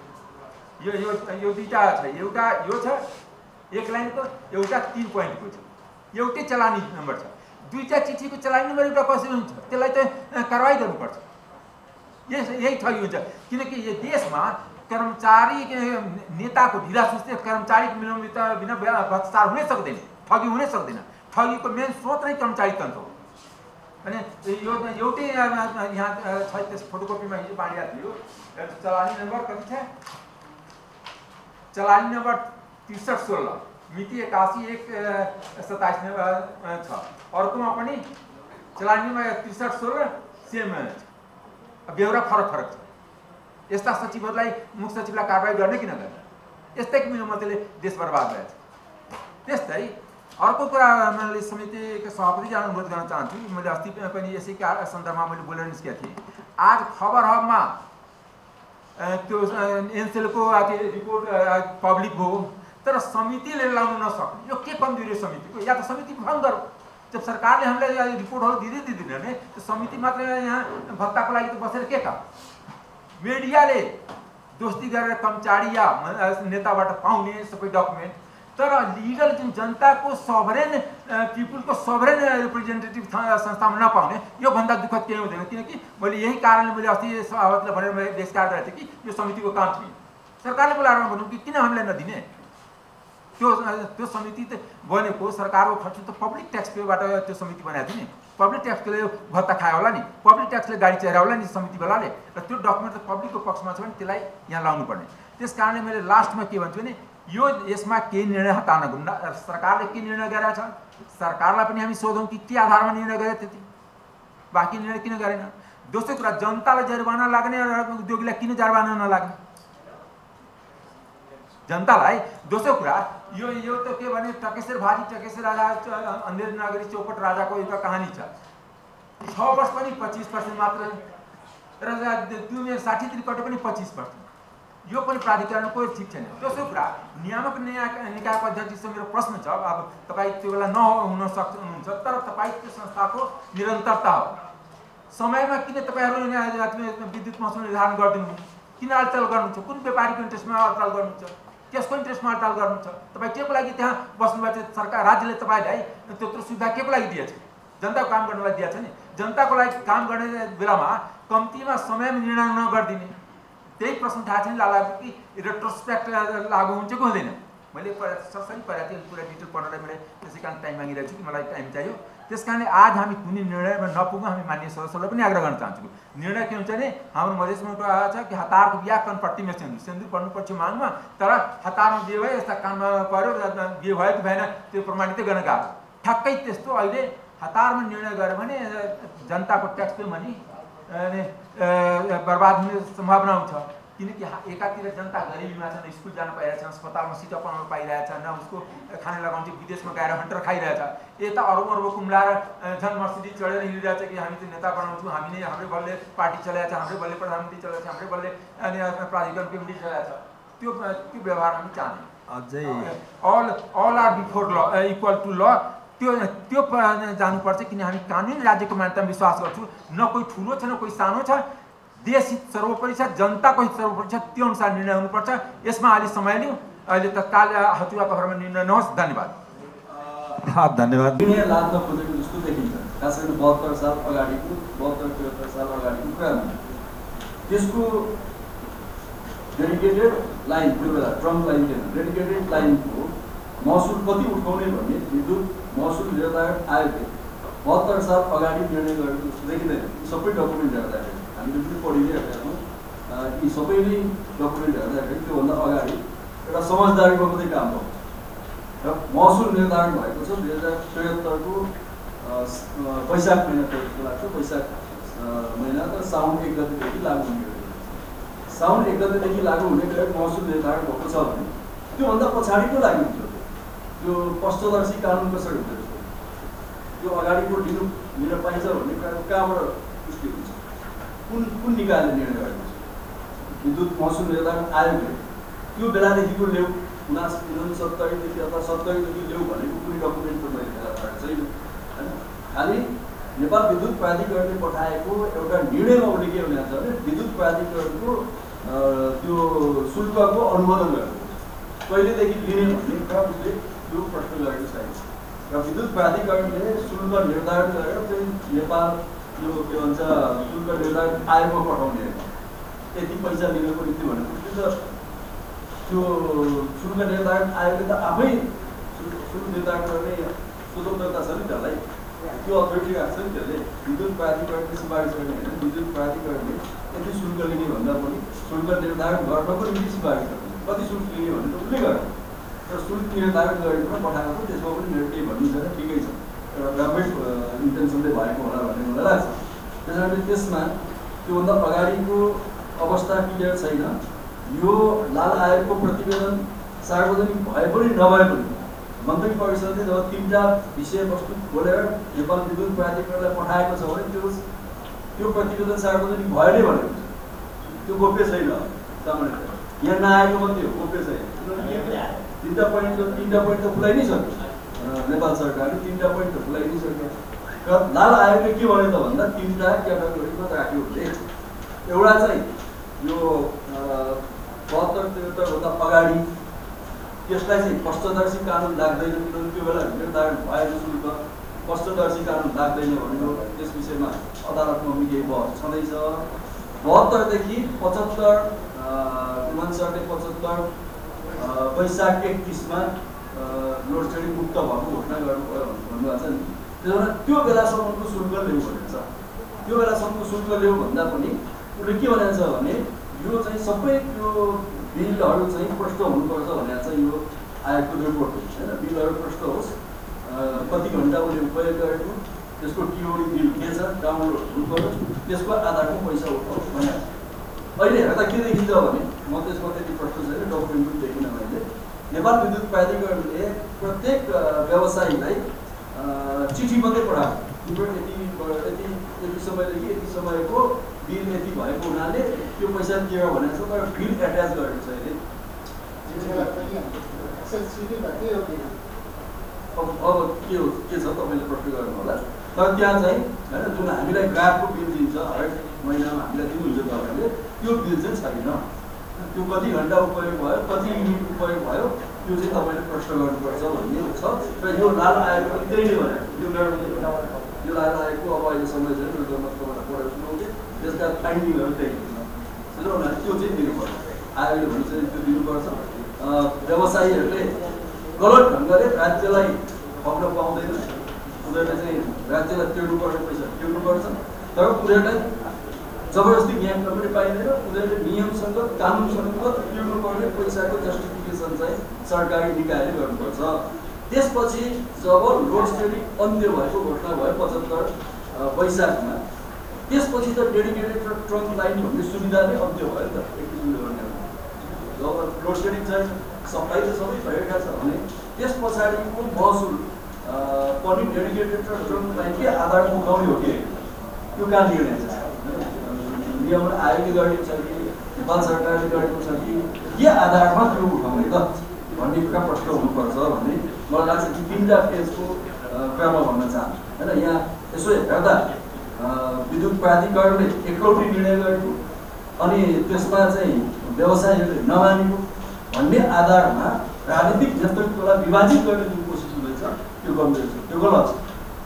यो दुईटा छ एउटा यो छ 1 लाइनको एउटा 3 पोइन्टको छ एउटै चलानी नम्बर छ। दुईटा चिठीको चलानी नम्बर एउटा कसरी हुन्छ त्यसलाई त कारवाही गर्नुपर्छ। यही ठगी हुन्छ किनकि यो देशमा कर्मचारी नेताको ढिला सुस्ती कर्मचारी मिलमित बिना भ्रष्टाचार हुनै सक्दैन ठगी हुनै सक्दैन। ठगीको मेन स्रोत नै कर्मचारी तन्त्र हो। अनि यो एउटै यहाँ छ त्यस फोटोकपीमा हिजो बाँडिएको थियो। चलानी नम्बर कति छ चलानी नम्बर 6316 मिति 81/1/27 छ। अर्कोमा पनि चलानी नम्बर 6316 सेम छ बेहोरा फरक छ। यस्ता सचिवहरूलाई मुख्य सचिवलाई कारवाही गर्ने कि नगर्ने यस्तै किनमतले देश बर्बाद भएको छ। त्यस्तै अर्को कुरा मैले समितिको सभापतिलाई अनुरोध गर्न चाहन्छु। मैले अस्ति पनि यसै सन्दर्भमा मैले बोलेर निस्केको थिएँ। आज खबर हबमा त्यो एनसेलको रिपोर्ट पब्लिक हो तर समितिले लाउन नसक्ने यो के कमजोरी हो समितिको? या त समिति भङ्ग गरौँ। जब सरकारले हामीलाई रिपोर्टहरू दिँदैन भने त्यो समिति मात्र यहाँ भत्ताको लागि त बसेर के काम? मिडियाले दोस्ती गरेर कर्मचारी या नेताबाट पाउने सबै डकुमेन्ट तर लिगल जुन जनताको सभरेन पिपुलको सभरेन रिप्रेजेन्टेटिभ संस्थामा नपाउने यो भन्दा दुःखद केही हुँदैन। किनकि मैले यही कारणले मैले अस्ति सभापतिलाई भनेर मैले बहिष्कार गरेको थिएँ कि यो समितिको काम थियो। सरकारले बोलाएर भन्नु कि किन हामीलाई नदिने? त्यो समिति त बनेको सरकारको खर्च त पब्लिक ट्याक्स पेबाट त्यो समिति बनाएको थियो नि। पब्लिक ट्याक्सले भत्ता खायो होला नि पब्लिक ट्याक्सले गाडी चेरा होला नि समितिवालाले र त्यो डकुमेन्ट त पब्लिकको पक्षमा छ भने त्यसलाई यहाँ लाउनु पर्ने। त्यस कारणले मैले लास्टमा के भन्छु भने यो यसमा केही निर्णय हटाउन घुम्दा सरकारले के निर्णय गरेको छ सरकारलाई पनि हामी सोधौँ कि के आधारमा निर्णय गरे त्यति बाँकी निर्णय किन गरेन? दोस्रो कुरा जनतालाई जरिवाना लाग्ने र उद्योगीलाई किन जरिवाना नलाग्ने जनतालाई? दोस्रो कुरा यो त के भने टकेश्वर भाजी टकेश्वर राजा अन्धेर नगरी चौपट राजाको एउटा कहानी छ। 6 वर्ष पनि 25% मात्र र 2060 त्रिकट पनि 25%। यो पनि प्राधिकरणको ठिक छैन। दोस्रो कुरा नियामक निकायको अध्यक्षसँग मेरो प्रश्न छ। अब तपाईँ त्यो बेला नहुन सक्नुहुन्छ तर तपाईँ त्यो संस्थाको निरन्तरता हो। समयमा किन तपाईँहरू विद्युत महसुल निर्धारण गरिदिनु? किन अडचाल गर्नुहुन्छ? कुन व्यापारीको इन्ट्रेस्टमा अडचाल गर्नुहुन्छ? त्यसको इन्ट्रेस्टमा अडचाल गर्नुहुन्छ? तपाईँ के को लागि त्यहाँ बस्नुभएको सरकार राज्यले तपाईँलाई त्यत्रो सुविधा के को लागि दिएछ? जनताको काम गर्नलाई दिएछ नि। जनताको लागि काम गर्ने बेलामा कम्तीमा समयमा निर्णय नगरिदिने त्यही प्रश्न थाहा छैन लाला कि रेट्रोस्पेक्ट लागू हुन्छ कि हुँदैन? मैले सरसरी पढाएको थिएँ पुरा डिटेल पढ्नलाई मैले त्यसै कारण टाइम मागिरहेको छु कि मलाई टाइम चाहियो। त्यस कारणले आज हामी कुनै निर्णयमा नपुगौँ। हामी मान्य सदस्यलाई पनि आग्रह गर्न चाहन्छु निर्णय के हुन्छ भने हाम्रो मधेसमा एउटा छ कि हतारको बिहा कनपट्टीमा सेन्दुर पर्नुपर्छ मागमा तर हतारमा बिहे भयो यस्ता काममा पऱ्यो बिहे भयो कि भएन त्यो प्रमाणित गर्न गाह्रो। ठ्याक्कै त्यस्तो अहिले हतारमा निर्णय गर्यो भने जनताको ट्याक्स पे मनी बर्बाद हुने सम्भावना हुन्छ। किनकि एकातिर जनता गरिबीमा छन्, स्कुल जान पाइरहेछ, अस्पतालमा सिट पाउन पाइरहेछ, न उसको खाने लगाउँछ, विदेशमा गएर हन्टर खाइरहेछ। यता अरबौँ कुम्लाएर झन् मर्सिडिज चढेर हिँडिरहेछ कि हामी चाहिँ नेता बनाउँछौँ, हामी नै हाम्रै बलले पार्टी चलाएको छ, हाम्रै बलले प्रधानमन्त्री चलाएको छ, हाम्रै बलले अनि प्राधिकरण कमिटी चलाएको छ। त्यो व्यवहार हामी चाहन्छौँ। अझै all are before law equal to law त्यो जानुपर्छ। किन हामी कानुनी राज्यको मान्यतामा विश्वास गर्छौँ। न कोही ठुलो छ, न कोही सानो छ। देश हित सर्वोपरि छ, जनताको हित सर्वोपरि छ। त्यो अनुसार निर्णय हुनुपर्छ। यसमा अहिले समय लिउँ, अहिले तत्काल हचुवाको भरमा निर्णय नहोस्। धन्यवाद। धन्यवाद। निर्णय लाद्न खोजेको जस्तो देखिन्छ, खास गरी 72 साल अगाडिको 72-73 साल अगाडिको कुरामा त्यसको डेडिकेटेड लाइन, त्यो बेला ट्रङ्क लाइन थिएन, डेडिकेटेड लाइनको महसुल कति उठाउने भन्ने विद्युत महसुल निर्धारण आयोगले 72 साल अगाडि निर्णय गरेको जस्तो देखिँदैन। सबै डकुमेन्ट हेर्दाखेरि हामीले पनि पढिरहेका छौँ। यी सबै नै डकुमेन्ट हेर्दाखेरि त्योभन्दा अगाडि एउटा समझदारीको मात्रै काम भयो र महसुल निर्धारण भएको छ 2073 को वैशाख महिना जस्तो लाग्छ। वैशाख महिना त साउन 1 गतेदेखि लागू हुने, साउन 1 गतेदेखि लागू हुने गरी महसुल निर्धारण भएको छ भने त्योभन्दा पछाडिको लागि हुन्छ। त्यो पश्चदर्शी कानुन कसरी हुन्छ, त्यो अगाडिको लिन पाइन्छ भन्ने कुराको कहाँबाट पुष्टि हुन्छ, कुन निकायले निर्णय गरेको छ। विद्युत महसुल निर्धारण आयोगले त्यो बेलादेखिको ल्याउ 1969देखि अथवा 70देखि ल्याउ भनेको कुनै डकुमेन्ट त मैले फेला पारेको छैन होइन। खालि नेपाल विद्युत प्राधिकरणले पठाएको एउटा निर्णयमा उसले के भनेको छ भने विद्युत प्राधिकरणको त्यो शुल्कको अनुमोदन गरेको कहिलेदेखि लिने भन्ने कुरा उसले त्यो प्रश्न गरेको छैन। र विद्युत प्राधिकरणले शुल्क निर्धारण गरेर चाहिँ नेपाल यो के भन्छ शुल्क निर्धारण आयोगमा पठाउने यति पैसा लिनको निम्ति भनेको त्यो शुल्क निर्धारण आयोगले त आफै शुल्क निर्धारण गर्ने स्वतन्त्रता छ नि त्यसलाई, त्यो अथोरिटी राख्छ नि त्यसले। विद्युत प्राधिकरणले सिफारिस गर्ने होइन, विद्युत प्राधिकरणले यति शुल्क लिने भन्दा पनि शुल्क निर्धारण गर्नको निम्ति सिफारिस गर्छ। कति शुल्क लिने भने त उसले गर्छ र शुल्क निर्धारण गरेर पठाएको त्यसमा पनि मेरो केही भन्नु छैन, ठिकै छ, एउटा गभर्मेन्ट इन्टेन्सनले भएको होला भन्ने मलाई लाग्छ। त्यस कारणले त्यसमा त्योभन्दा अगाडिको अवस्था क्लियर छैन। यो लाल आयोगको प्रतिवेदन सार्वजनिक भए पनि नभए पनि मन्त्री परिषदले जब 3टा विषयवस्तु खोलेर नेपाल विद्युत प्राधिकरणलाई पठाएको छ भने त्यो प्रतिवेदन सार्वजनिक भयो नै भनेको छ। त्यो गोप्य छैन, सामान्यतया यहाँ नआएको मात्रै हो, गोप्य छैन। 3टा पोइन्ट त खुलाइ नै सक्यो नेपाल सरकारले, 3टा पोइन्ट त खुलाइ नै सक्यो। र लाल आयोगले के भन्यो त भन्दा 3टा क्याटेगोरीमा राख्यो भने एउटा चाहिँ यो 72-73 भन्दा अगाडि त्यसलाई चाहिँ पश्चदर्शी कानुन लाग्दैन, किनभने त्यो बेला निर्धारण भएको शुल्क पश्चदर्शी कानुन लाग्दैन भनेको त्यस विषयमा अदालतमा केही बहस छँदैछ। 72 देखि 75 1975 वैशाख 31मा लोड सेडिङ मुक्त भएको घोषणा गर्नुभयो भन्नुभएको छ नि। त्यसो भए त्यो बेलासम्मको शुल्क ल्याउ भनेको छ। त्यो बेलासम्मको शुल्क ल्याउ भन्दा पनि उसले के भनेको छ भने यो चाहिँ सबै त्यो बिलहरू चाहिँ प्रष्ट हुनुपर्छ भनेर चाहिँ यो आयोगको रिपोर्ट हो होइन। बिलहरू प्रष्ट होस्, कति घन्टा उसले उपयोग गरेको, त्यसको टिओडी बिल के छ डाउनलोड हुनुपर्छ, त्यसको आधारमा पैसा उठाओस् भने। अहिले हेर्दा के देखिन्छ भने म त्यसमा त्यति प्रश्न छैन, डकुमेन्ट पनि देखिनँ मैले। नेपाल विद्युत प्राधिकरणले प्रत्येक व्यवसायीलाई चिठी मात्रै पठाएको, यति समयदेखि यति समयको बिल यति भएको हुनाले त्यो पैसा दियो भनेको छ, तर बिल एट्याच गरेको छ अहिले। अब के छ तपाईँले प्रश्न गर्नु होला। तर त्यहाँ चाहिँ होइन जुन हामीलाई ग्राहकको बिल दिन्छ हरेक महिनामा हामीलाई दिनुहुन्छ तपाईँले, त्यो बिल चाहिँ छैन। त्यो कति घन्टा उपयोग भयो, कति युनिट उपयोग भयो, त्यो चाहिँ तपाईँले प्रश्न गर्नुपर्छ भन्ने छ। र यो लाल आयोगले त्यही नै भने यो लाल आयोगको अब अहिले समय छैन, तपाईँलाई पढाएको सुनाउँथे, त्यसका फाइन्डिङहरू त्यही हुन्छ उनीहरूले त्यो चाहिँ दिनुपर्छ। आयोगले भन्छ त्यो दिनुपर्छ। व्यवसायीहरूले गलत ढङ्गले राज्यलाई ठग्न पाउँदैन, उनीहरूले चाहिँ राज्यलाई तिर्नुपर्ने पैसा तिर्नुपर्छ। तर उनीहरूलाई जबरजस्ती ज्ञान पनि पाइँदैन, उनीहरूले नियमसँग कानुनसँग तिर्नुपर्ने पैसाको जस्टिफिकेसन चाहिँ सरकारी निकायले गर्नुपर्छ। त्यसपछि जब लोड सेडिङ अन्त्य भएको घोषणा भयो 75 वैशाखमा, त्यसपछि त डेडिकेटेड ट्रङ्क लाइन भन्ने सुविधा नै अन्त्य भयो नि त एक किसिमले गर्ने जब लोड सेडिङ चाहिँ सप्लाई त सबै भइरहेको छ भने त्यस पछाडिको महसुल पनि डेडिकेटेड ट्रङ्क लाइनकै आधारमा उठाउने हो कि त्यो कहाँ निर्णय छ नियमन आयोगले गरेको छ कि नेपाल सरकारले गरेको छ कि के आधारमा त्यो उठाउने त भन्ने कुरा प्रश्न हुनुपर्छ भन्ने मलाई लाग्छ कि 3टा फेजको कुरा म भन्न चाहन्छु होइन। यहाँ यसो हेर्दा विद्युत प्राधिकरणले एकलौटी निर्णय गरेको अनि त्यसमा चाहिँ व्यवसायीहरूले नमानेको भन्ने आधारमा राजनीतिक नेतृत्वलाई विभाजित गर्ने जुन कोसिस हुँदैछ त्यो गम्भीर छ, त्यो गलत छ।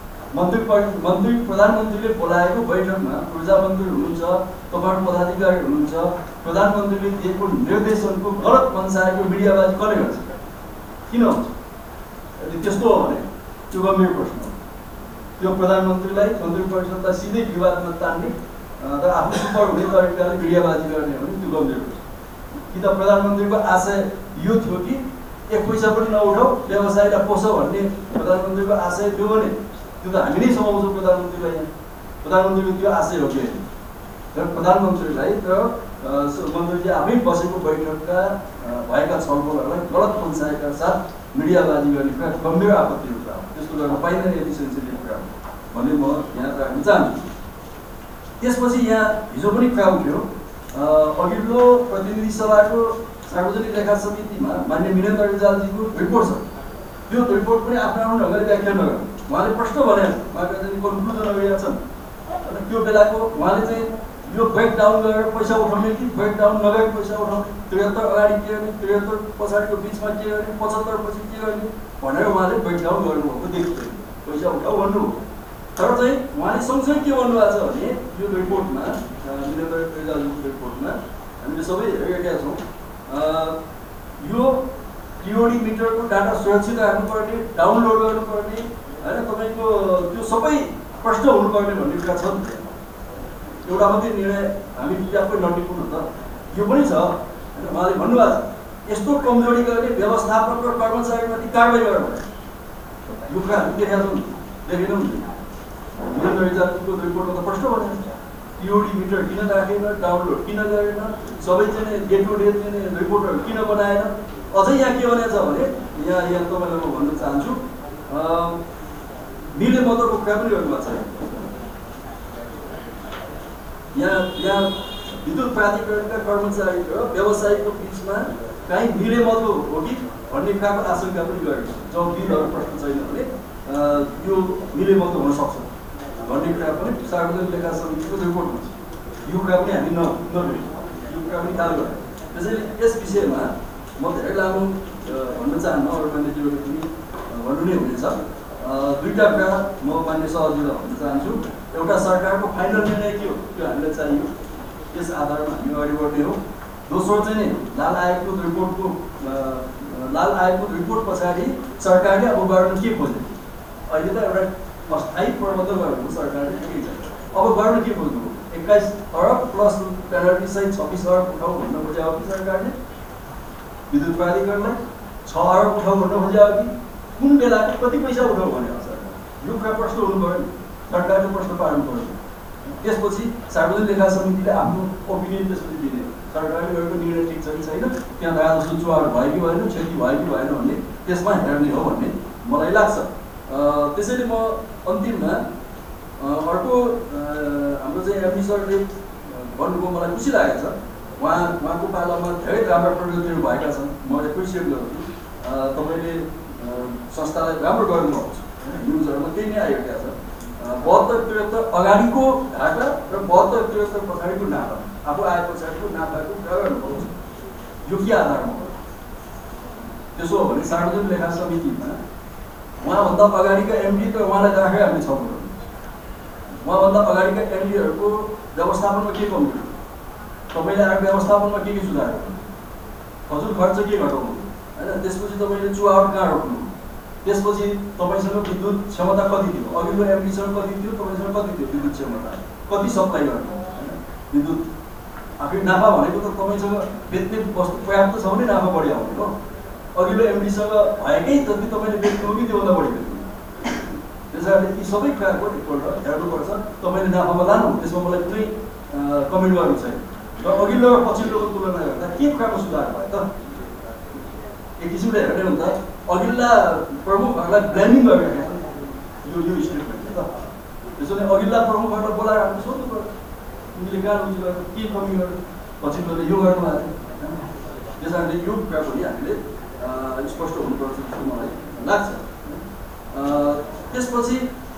प्रधानमन्त्रीले बोलाएको बैठकमा ऊर्जा मन्त्री हुनुहुन्छ, तपाईँहरू पदाधिकारी हुनुहुन्छ, प्रधानमन्त्रीले दिएको निर्देशनको गलत मनसाएको मिडियाबाजी कसले गर्छ, किन हुन्छ? यदि त्यस्तो हो भने त्यो गम्भीर प्रश्न हो। त्यो प्रधानमन्त्रीलाई मन्त्री परिषदलाई सिधै विवादमा तान्ने र आफू सुपर हुने तरिकाले मिडियाबाजी गर्ने हो भने त्यो गम्भीर प्रश्न। कि त प्रधानमन्त्रीको आशय यो थियो कि एक पैसा पनि नउठाऊ व्यवसायलाई पोष भन्ने प्रधानमन्त्रीको आशय थियो भने त्यो त हामी नै समाउँछौँ प्रधानमन्त्रीलाई। यहाँ प्रधानमन्त्रीको त्यो आशय हो कि र प्रधानमन्त्रीलाई र मन्त्रीजी आफै बसेको बैठकका भएका छलफलहरूलाई गलत मनसायका साथ मिडियाबाजी गर्ने कुरा गम्भीर आपत्तिको कुरा हो। त्यस्तो गर्न पाइँदैन, यति सेन्सिटिभ कुरा हो भन्ने म यहाँ राख्न चाहन्छु। त्यसपछि यहाँ हिजो पनि कुरा उठ्यो, अघिल्लो प्रतिनिधि सभाको सार्वजनिक लेखा समितिमा मान्य वीरेन्द्र रिजालजीको रिपोर्ट छ। त्यो रिपोर्ट पनि आफ्नो आफ्नो ढङ्गले व्याख्या नगर्नु, उहाँले प्रश्न भने उहाँका चाहिँ कन्क्लुजन गरिरहेका छन्। अनि त्यो बेलाको उहाँले चाहिँ यो ब्रेकडाउन गरेर पैसा उठाउने कि ब्रेकडाउन नगरी पैसा उठाउने, 73 अगाडि के गर्ने, 73 पछाडिको बिचमा के गर्ने, 75 पछि के गर्ने भनेर उहाँले ब्रेकडाउन गर्नुभएको देखियो। पैसा उठाउ भन्नु, तर चाहिँ उहाँले सँगसँगै के भन्नुभएको छ भने यो रिपोर्टमा वीरेन्द्र रिजालजीको रिपोर्टमा हामीले सबै हेरेका छौँ, यो टिओडी मिटरको डाटा सुरक्षित राख्नुपर्ने, डाउनलोड गर्नुपर्ने होइन, तपाईँको त्यो सबै प्रश्न हुनुपर्ने भन्ने कुरा छ। एउटा मात्रै निर्णय हामी ट्याप्पै नटिपुनु त, यो पनि छ होइन। उहाँले भन्नुभएको छ यस्तो कमजोरी गर्ने व्यवस्थापक र कर्मचारीमाथि कारबाही गर्नु, यो कुरा हामी देखेका छौँ, देखेनौँ। वीरेन्द्र रिजालजीको रिपोर्टमा त प्रश्न भनेको छ टिओडी मिटर किन राखेन, डाउनलोड किन गरेन, सबै चाहिँ डे टु डे चाहिँ रिपोर्टहरू किन बनाएन। अझै यहाँ के भनेको छ भने यहाँ तपाईँलाई म भन्न चाहन्छु, मिले मतको कुरा पनि गर्नुभएको छ। यहाँ विद्युत प्राधिकरणका कर्मचारी र व्यवसायीको बिचमा काहीँ मिले मत हो कि भन्ने कुराको आशंका पनि गरेको छ। जब बिलहरू प्रश्न छैन भने यो मिले मत हुन सक्छ भन्ने कुरा पनि सार्वजनिक लेखा समितिको रिपोर्टमा छ। यो कुरा पनि हामी नभेट्यौँ, यो कुरा पनि ख्याल गऱ्यौँ। त्यसैले यस विषयमा म धेरै लामो भन्न चाहन्न, अरू मान्यजीहरूले पनि भन्नु नै हुनेछ। दुईवटा कुरा म मान्य सहजीलाई भन्न चाहन्छु। एउटा, सरकारको फाइनल निर्णय के हो त्यो हामीलाई चाहियो, त्यस आधारमा हामी अगाडि बढ्ने हो। दोस्रो चाहिँ नि लाल आयोगको रिपोर्ट पछाडि सरकारले अब गर्न के खोज्यो? अहिले त एउटा अस्थायी प्रबन्ध गर्नु सरकारले ठिकै छ, अब गर्न के खोज्नु? 21 अरब प्लस पेनल्टी सहित 26 अरब उठाउ भन्न खोज्यो कि सरकारले विद्युत प्राधिकरणलाई 6 अरब उठाउ भन्न खोज्यो कि कुन बेला कति पैसा उठाउ भनेर सरकार? यो कुरा प्रश्न हुनु पऱ्यो, सरकारले प्रश्न पार्नु पऱ्यो। त्यसपछि सार्वजनिक लेखा समितिले आफ्नो ओपिनियन त्यसपछि दिने, सरकारले गरेको निर्णय ठिक छ कि छैन, त्यहाँ राजस्व चुहार भयो कि भएन, क्षति भयो कि भएन भन्ने त्यसमा हेर्ने हो भन्ने मलाई लाग्छ। त्यसैले म अन्तिममा अर्को हाम्रो चाहिँ एमपी सरले भन्नुभयो, मलाई खुसी लागेको छ। उहाँको पालामा धेरै राम्रा प्रगतिहरू भएका छन्, म एप्रिसिएट गर्छु। तपाईँले संस्थालाई राम्रो गर्नुभएको छ, न्युजहरूमा त्यही नै आइरहेको छ। 72-73 अगाडिको घाटा र 72-73 पछाडिको नाफा, आफू आए पछाडिको नाफाको कुरा गर्नुभएको छ। यो के आधारमा हो? त्यसो हो भने सार्वजनिक लेखा समितिमा उहाँभन्दा अगाडिका एमडी त उहाँलाई राखेर हामीले छलफल गर्नु, उहाँभन्दा अगाडिका एमडीहरूको व्यवस्थापनमा के कमी हो, तपाईँले आएको व्यवस्थापनमा के सुधार गर्नु, हजुर खर्च के घटाउनु होइन, त्यसपछि तपाईँले चुहावट कहाँ रोक्नु, त्यसपछि तपाईँसँग विद्युत क्षमता कति थियो, अघिल्लो एमडीसँग कति थियो, तपाईँसँग कति थियो विद्युत क्षमता, कति सप्लाई गर्नु होइन विद्युत। आखिर नाफा भनेको त तपाईँसँग बेच्ने वस्तु पर्याप्त छ भने नाफा बढी आउने हो। अघिल्लो एमडीसँग भएकै जति तपाईँले बेच्नु हो कि त्योभन्दा बढी बेच्नु। त्यसैले यी सबै कुराको एकपल्ट हेर्नुपर्छ। तपाईँले नाफामा लानु, त्यसमा मलाई कुनै कमेन्ट गर्नु छैन। र अघिल्लो र पछिल्लोको तुलना गर्दा के कुराको सुधार भयो त? एक किसिमले हेर्ने हो त अघिल्ला प्रमुखहरूलाई ब्लेमिङ गरिरहेको छ यो स्टेटमेन्ट के त? त्यसैले अघिल्ला प्रमुखहरूलाई बोलाएर हामीले सोध्नु पर्यो, उनीले कहाँ रुचि गर्नु, के कमी गर्नु, पछिल्लोले यो गर्नुभएको थियो। त्यस कारणले यो कुरा पनि हामीले स्पष्ट हुनुपर्छ जस्तो मलाई लाग्छ। त्यसपछि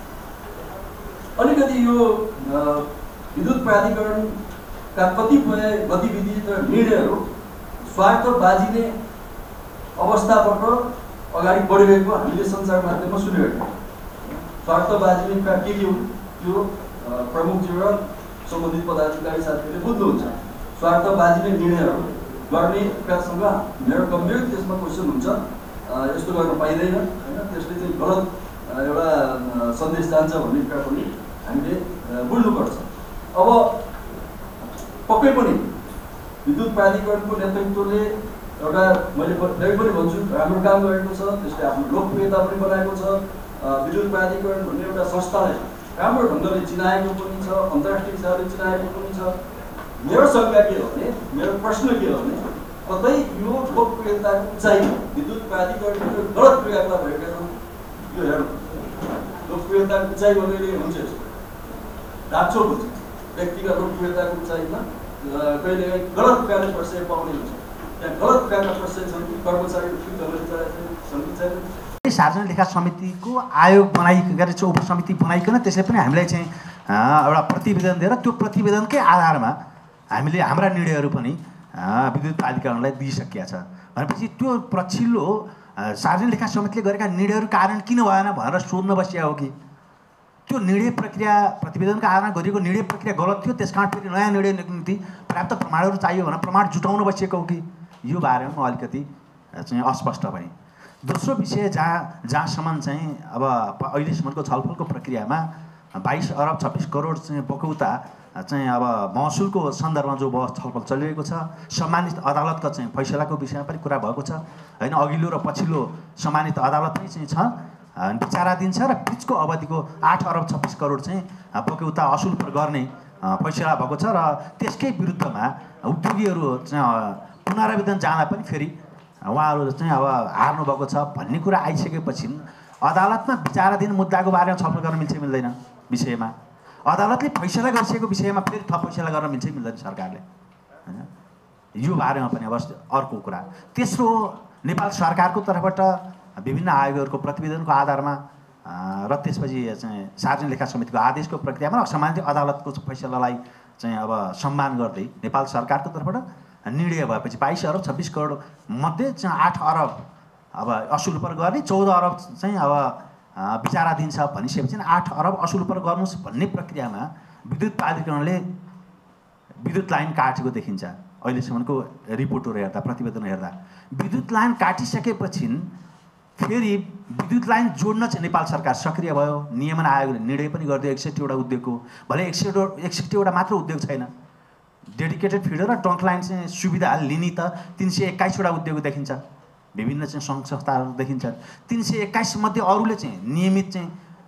अलिकति यो विद्युत प्राधिकरणका कतिपय गतिविधि र निर्णयहरू स्वार्थबाजीले अवस्थाबाट अगाडि बढिरहेको हामीले सञ्चार माध्यममा सुनिरहेको छौँ। स्वार्थबाजीले कुरा के हुन् त्यो प्रमुखज्यू र सम्बन्धित पदाधिकारी साथीहरूले बुझ्नुहुन्छ। स्वार्थबाजीले निर्णयहरू गर्ने कुरासँग मेरो गम्भीर त्यसमा क्वेसन हुन्छ, यस्तो गर्न पाइँदैन होइन, त्यसले चाहिँ गलत एउटा सन्देश जान्छ भन्ने कुरा पनि हामीले बुझ्नुपर्छ। अब पक्कै पनि विद्युत प्राधिकरणको नेतृत्वले एउटा मैले फेरि पनि भन्छु राम्रो काम गरेको छ, त्यसले आफ्नो लोकप्रियता पनि बनाएको छ। विद्युत प्राधिकरण भन्ने एउटा संस्थालाई राम्रो ढङ्गले चिनाएको पनि छ, अन्तर्राष्ट्रिय स्तरले चिनाएको पनि छ। मेरो शङ्का के हो भने, मेरो प्रश्न के हो भने, कतै यो लोकप्रियताको उचाइ विद्युत प्राधिकरणले गलत क्रियाकलाप भएका छन्। यो हेर्नु, लोकप्रियताको उचाइ भनेर हुन्छ यस्तो ढाँचो हुन्छ, व्यक्तिगत लोकप्रियताको उचाइमा कहिले गलत कुराले प्रश्रय पाउने हुन्छ। त्यहाँ गलत कुराका प्रश्रय छन् कि कर्मचारी ठिक ढङ्गले चलाएको छैन। सार्वजनिक लेखा समितिको आयोग बनाइकन चाहिँ उपसमिति बनाइकन त्यसले पनि हामीलाई चाहिँ एउटा प्रतिवेदन दिएर त्यो प्रतिवेदनकै आधारमा हामीले हाम्रा निर्णयहरू पनि विद्युत प्राधिकरणलाई दिइसकेका छ। भनेपछि त्यो पछिल्लो सार्वजनिक लेखा समितिले गरेका निर्णयहरू कारण किन भएन भनेर सोध्न बसिया हो कि त्यो निर्णय प्रक्रिया प्रतिवेदनको आधारमा गरिएको निर्णय प्रक्रिया गलत थियो, त्यस कारण फेरि नयाँ निर्णय निम्ति पर्याप्त प्रमाणहरू चाहियो भनेर प्रमाण जुटाउन बसिएको हो कि? यो बारेमा म अलिकति चाहिँ अस्पष्ट भएँ। दोस्रो विषय जहाँसम्म चाहिँ अब अहिलेसम्मको छलफलको प्रक्रियामा 22 अरब 26 करोड चाहिँ बकौता चाहिँ अब महसुलको सन्दर्भमा जो छलफल चलिरहेको छ, सम्मानित अदालतका चाहिँ फैसलाको विषयमा पनि कुरा भएको छ होइन। अघिल्लो र पछिल्लो सम्मानित अदालतमै चाहिँ छ, विचाराधीन छ र बिचको अवधिको 8 अरब 26 करोड चाहिँ बकौता असुल गर्ने फैसला भएको छ र त्यसकै विरुद्धमा उद्योगीहरू चाहिँ पुनरावेदन जाँदा पनि फेरि उहाँहरू चाहिँ अब हार्नुभएको छ भन्ने कुरा आइसकेपछि अदालतमा विचाराधीन मुद्दाको बारेमा छलफल गर्न मिल्छ मिल्दैन? विषयमा अदालतले फैसला गरिसकेको विषयमा फेरि थप फैसला गर्न मिल्छ मिल्दैन सरकारले होइन? यो बारेमा पनि अब अर्को कुरा। तेस्रो, नेपाल सरकारको तर्फबाट विभिन्न आयोगहरूको प्रतिवेदनको आधारमा र त्यसपछि चाहिँ सार्वजनिक लेखा समितिको आदेशको प्रक्रियामा सम्मानित अदालतको फैसलालाई चाहिँ अब सम्मान गर्दै नेपाल सरकारको तर्फबाट निर्णय भएपछि 22 अरब 26 करोड मध्ये चाहिँ 8 अरब अब असुल पर गर्ने, 14 अरब चाहिँ अब विचाराधीन छ भनिसकेपछि 8 अरब असुल पर गर्नुहोस् भन्ने प्रक्रियामा विद्युत प्राधिकरणले विद्युत लाइन काटेको देखिन्छ। अहिलेसम्मको रिपोर्टहरू हेर्दा, प्रतिवेदन हेर्दा विद्युत लाइन काटिसकेपछि फेरि विद्युत लाइन जोड्न चाहिँ नेपाल सरकार सक्रिय भयो। नियमन आयोगले निर्णय पनि गरिदियो 61वटा उद्योगको, भले 61वटा मात्र उद्योग छैन, डेडिकेटेड फिडर र ट्रङ्क लाइन चाहिँ सुविधा लिने त 321वटा उद्योग देखिन्छ, विभिन्न चाहिँ सङ्घ संस्थाहरू देखिन्छ। 321 मध्ये अरूले चाहिँ नियमित चाहिँ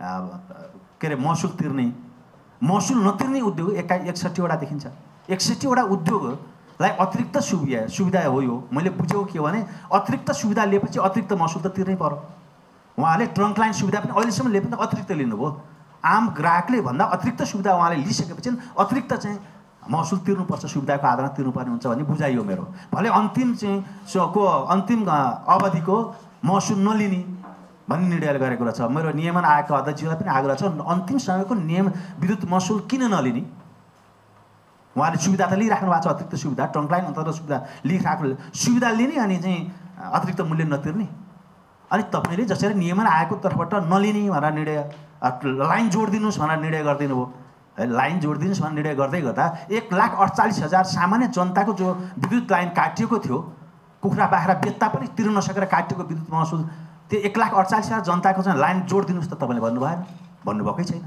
के अरे महसुल तिर्ने, महसुल नतिर्ने उद्योग 61वटा देखिन्छ। 61वटा उद्योगलाई अतिरिक्त सुविधा हो यो। मैले बुझेको के हो भने अतिरिक्त सुविधा लिएपछि अतिरिक्त महसुल त तिर्नै पर्यो। उहाँले ट्रङ्क लाइन सुविधा पनि अहिलेसम्म लिए पनि अतिरिक्त लिनुभयो। आम ग्राहकले भन्दा अतिरिक्त सुविधा उहाँले लिइसकेपछि अतिरिक्त चाहिँ महसुल तिर्नुपर्छ, सुविधाको आधारमा तिर्नुपर्ने हुन्छ भन्ने बुझाइयो मेरो। भले अन्तिम चाहिँ अन्तिम अवधिको महसुल नलिने भन्ने निर्णय गरेको रहेछ। मेरो नियमन आयोगको अध्यक्षलाई पनि आग्रह छ, अन्तिम समयको विद्युत महसुल किन नलिने? उहाँले सुविधा त लिइराख्नु भएको छ, अतिरिक्त सुविधा ट्रङ्क लाइन अन्तर्गत सुविधा लिइराख्नु, सुविधा लिने अनि चाहिँ अतिरिक्त मूल्य नतिर्ने। अनि तपाईँले जसरी नियमन आयोगको तर्फबाट नलिने भनेर निर्णय, लाइन जोडिदिनुहोस् भनेर निर्णय गरिदिनु भयो। लाइन जोडिदिनुहोस् भनेर निर्णय गर्दै गर्दा 1,48,000 सामान्य जनताको जो विद्युत लाइन काटिएको थियो, कुखुरा बाख्रा बेच्दा पनि तिर्न नसकेर काटिएको विद्युत महसुल, त्यो 1,48,000 जनताको चाहिँ लाइन जोडिदिनुहोस् त तपाईँले भन्नु भएन, भन्नुभएकै छैन।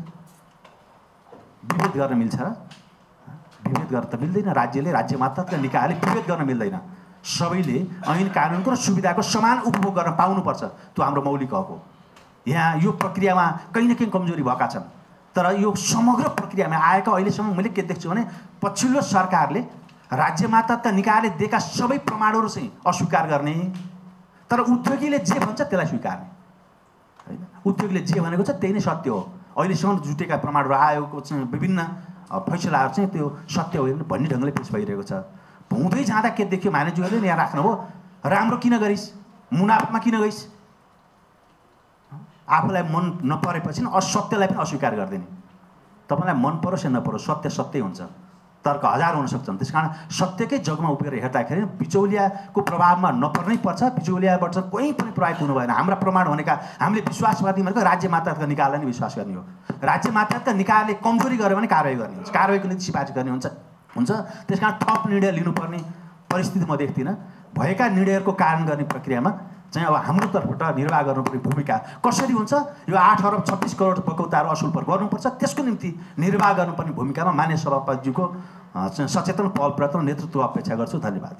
विभेद गर्न मिल्छ र? विभेद गर्न त मिल्दैन। राज्यले, राज्य मातहतका निकायले विभेद गर्न मिल्दैन। सबैले ऐन कानुनको र सुविधाको समान उपभोग गर्न पाउनुपर्छ, त्यो हाम्रो मौलिक हक हो। यहाँ यो प्रक्रियामा कहीँ न कहीँ कमजोरी भएका छन्। तर यो समग्र प्रक्रियामा आएका अहिलेसम्म मैले के देख्छु भने पछिल्लो सरकारले राज्यमातहतका निकायले दिएका सबै प्रमाणहरू चाहिँ अस्वीकार गर्ने, तर उद्योगीले जे भन्छ त्यसलाई स्वीकार्ने होइन। उद्योगीले जे भनेको छ त्यही नै सत्य हो। अहिलेसम्म जुटेका प्रमाणहरू आयोगको चाहिँ विभिन्न फैसलाहरू चाहिँ त्यो सत्य होइन भन्ने ढङ्गले पेश भइरहेको छ। हुँदै जाँदा के देख्यो म्यानेजरले यहाँ राख्नुभयो, राम्रो किन गरिस्, मुनाफामा किन गइस्, आफूलाई मन नपरेपछि असत्यलाई पनि अस्वीकार गरिदिने। तपाईँलाई मन परोस् या नपरोस् सत्य सत्य हुन्छ, तर्क हजार हुन सक्छन्। त्यस कारण सत्यकै जगमा उभिएर हेर्दाखेरि बिचौलियाको प्रभावमा नपर्नै पर्छ। बिचौलियाबाट कोही पनि प्रभावित हुनु भएन। हाम्रा प्रमाण भनेका हामीले विश्वास गर्ने भनेको राज्यमातहतका निकायलाई नै विश्वास गर्ने हो। राज्यमातहतका निकायले कमजोरी गर्यो भने कारवाही गर्ने हुन्छ, कारवाहीको नीति सिफारिस गर्ने हुन्छ। त्यस कारण थप निर्णय लिनुपर्ने परिस्थिति म देख्दिनँ। भएका निर्णयहरूको कारण गर्ने प्रक्रियामा चाहिँ अब हाम्रो तर्फबाट निर्वाह गर्नुपर्ने भूमिका कसरी हुन्छ, यो 8 अरब 26 करोड बकौताहरू असुल पर गर्नुपर्छ, त्यसको निम्ति निर्वाह गर्नुपर्ने भूमिकामा माननीय सभापतिज्यूको सचेतन पहल प्रयत्न नेतृत्व अपेक्षा गर्छु। धन्यवाद।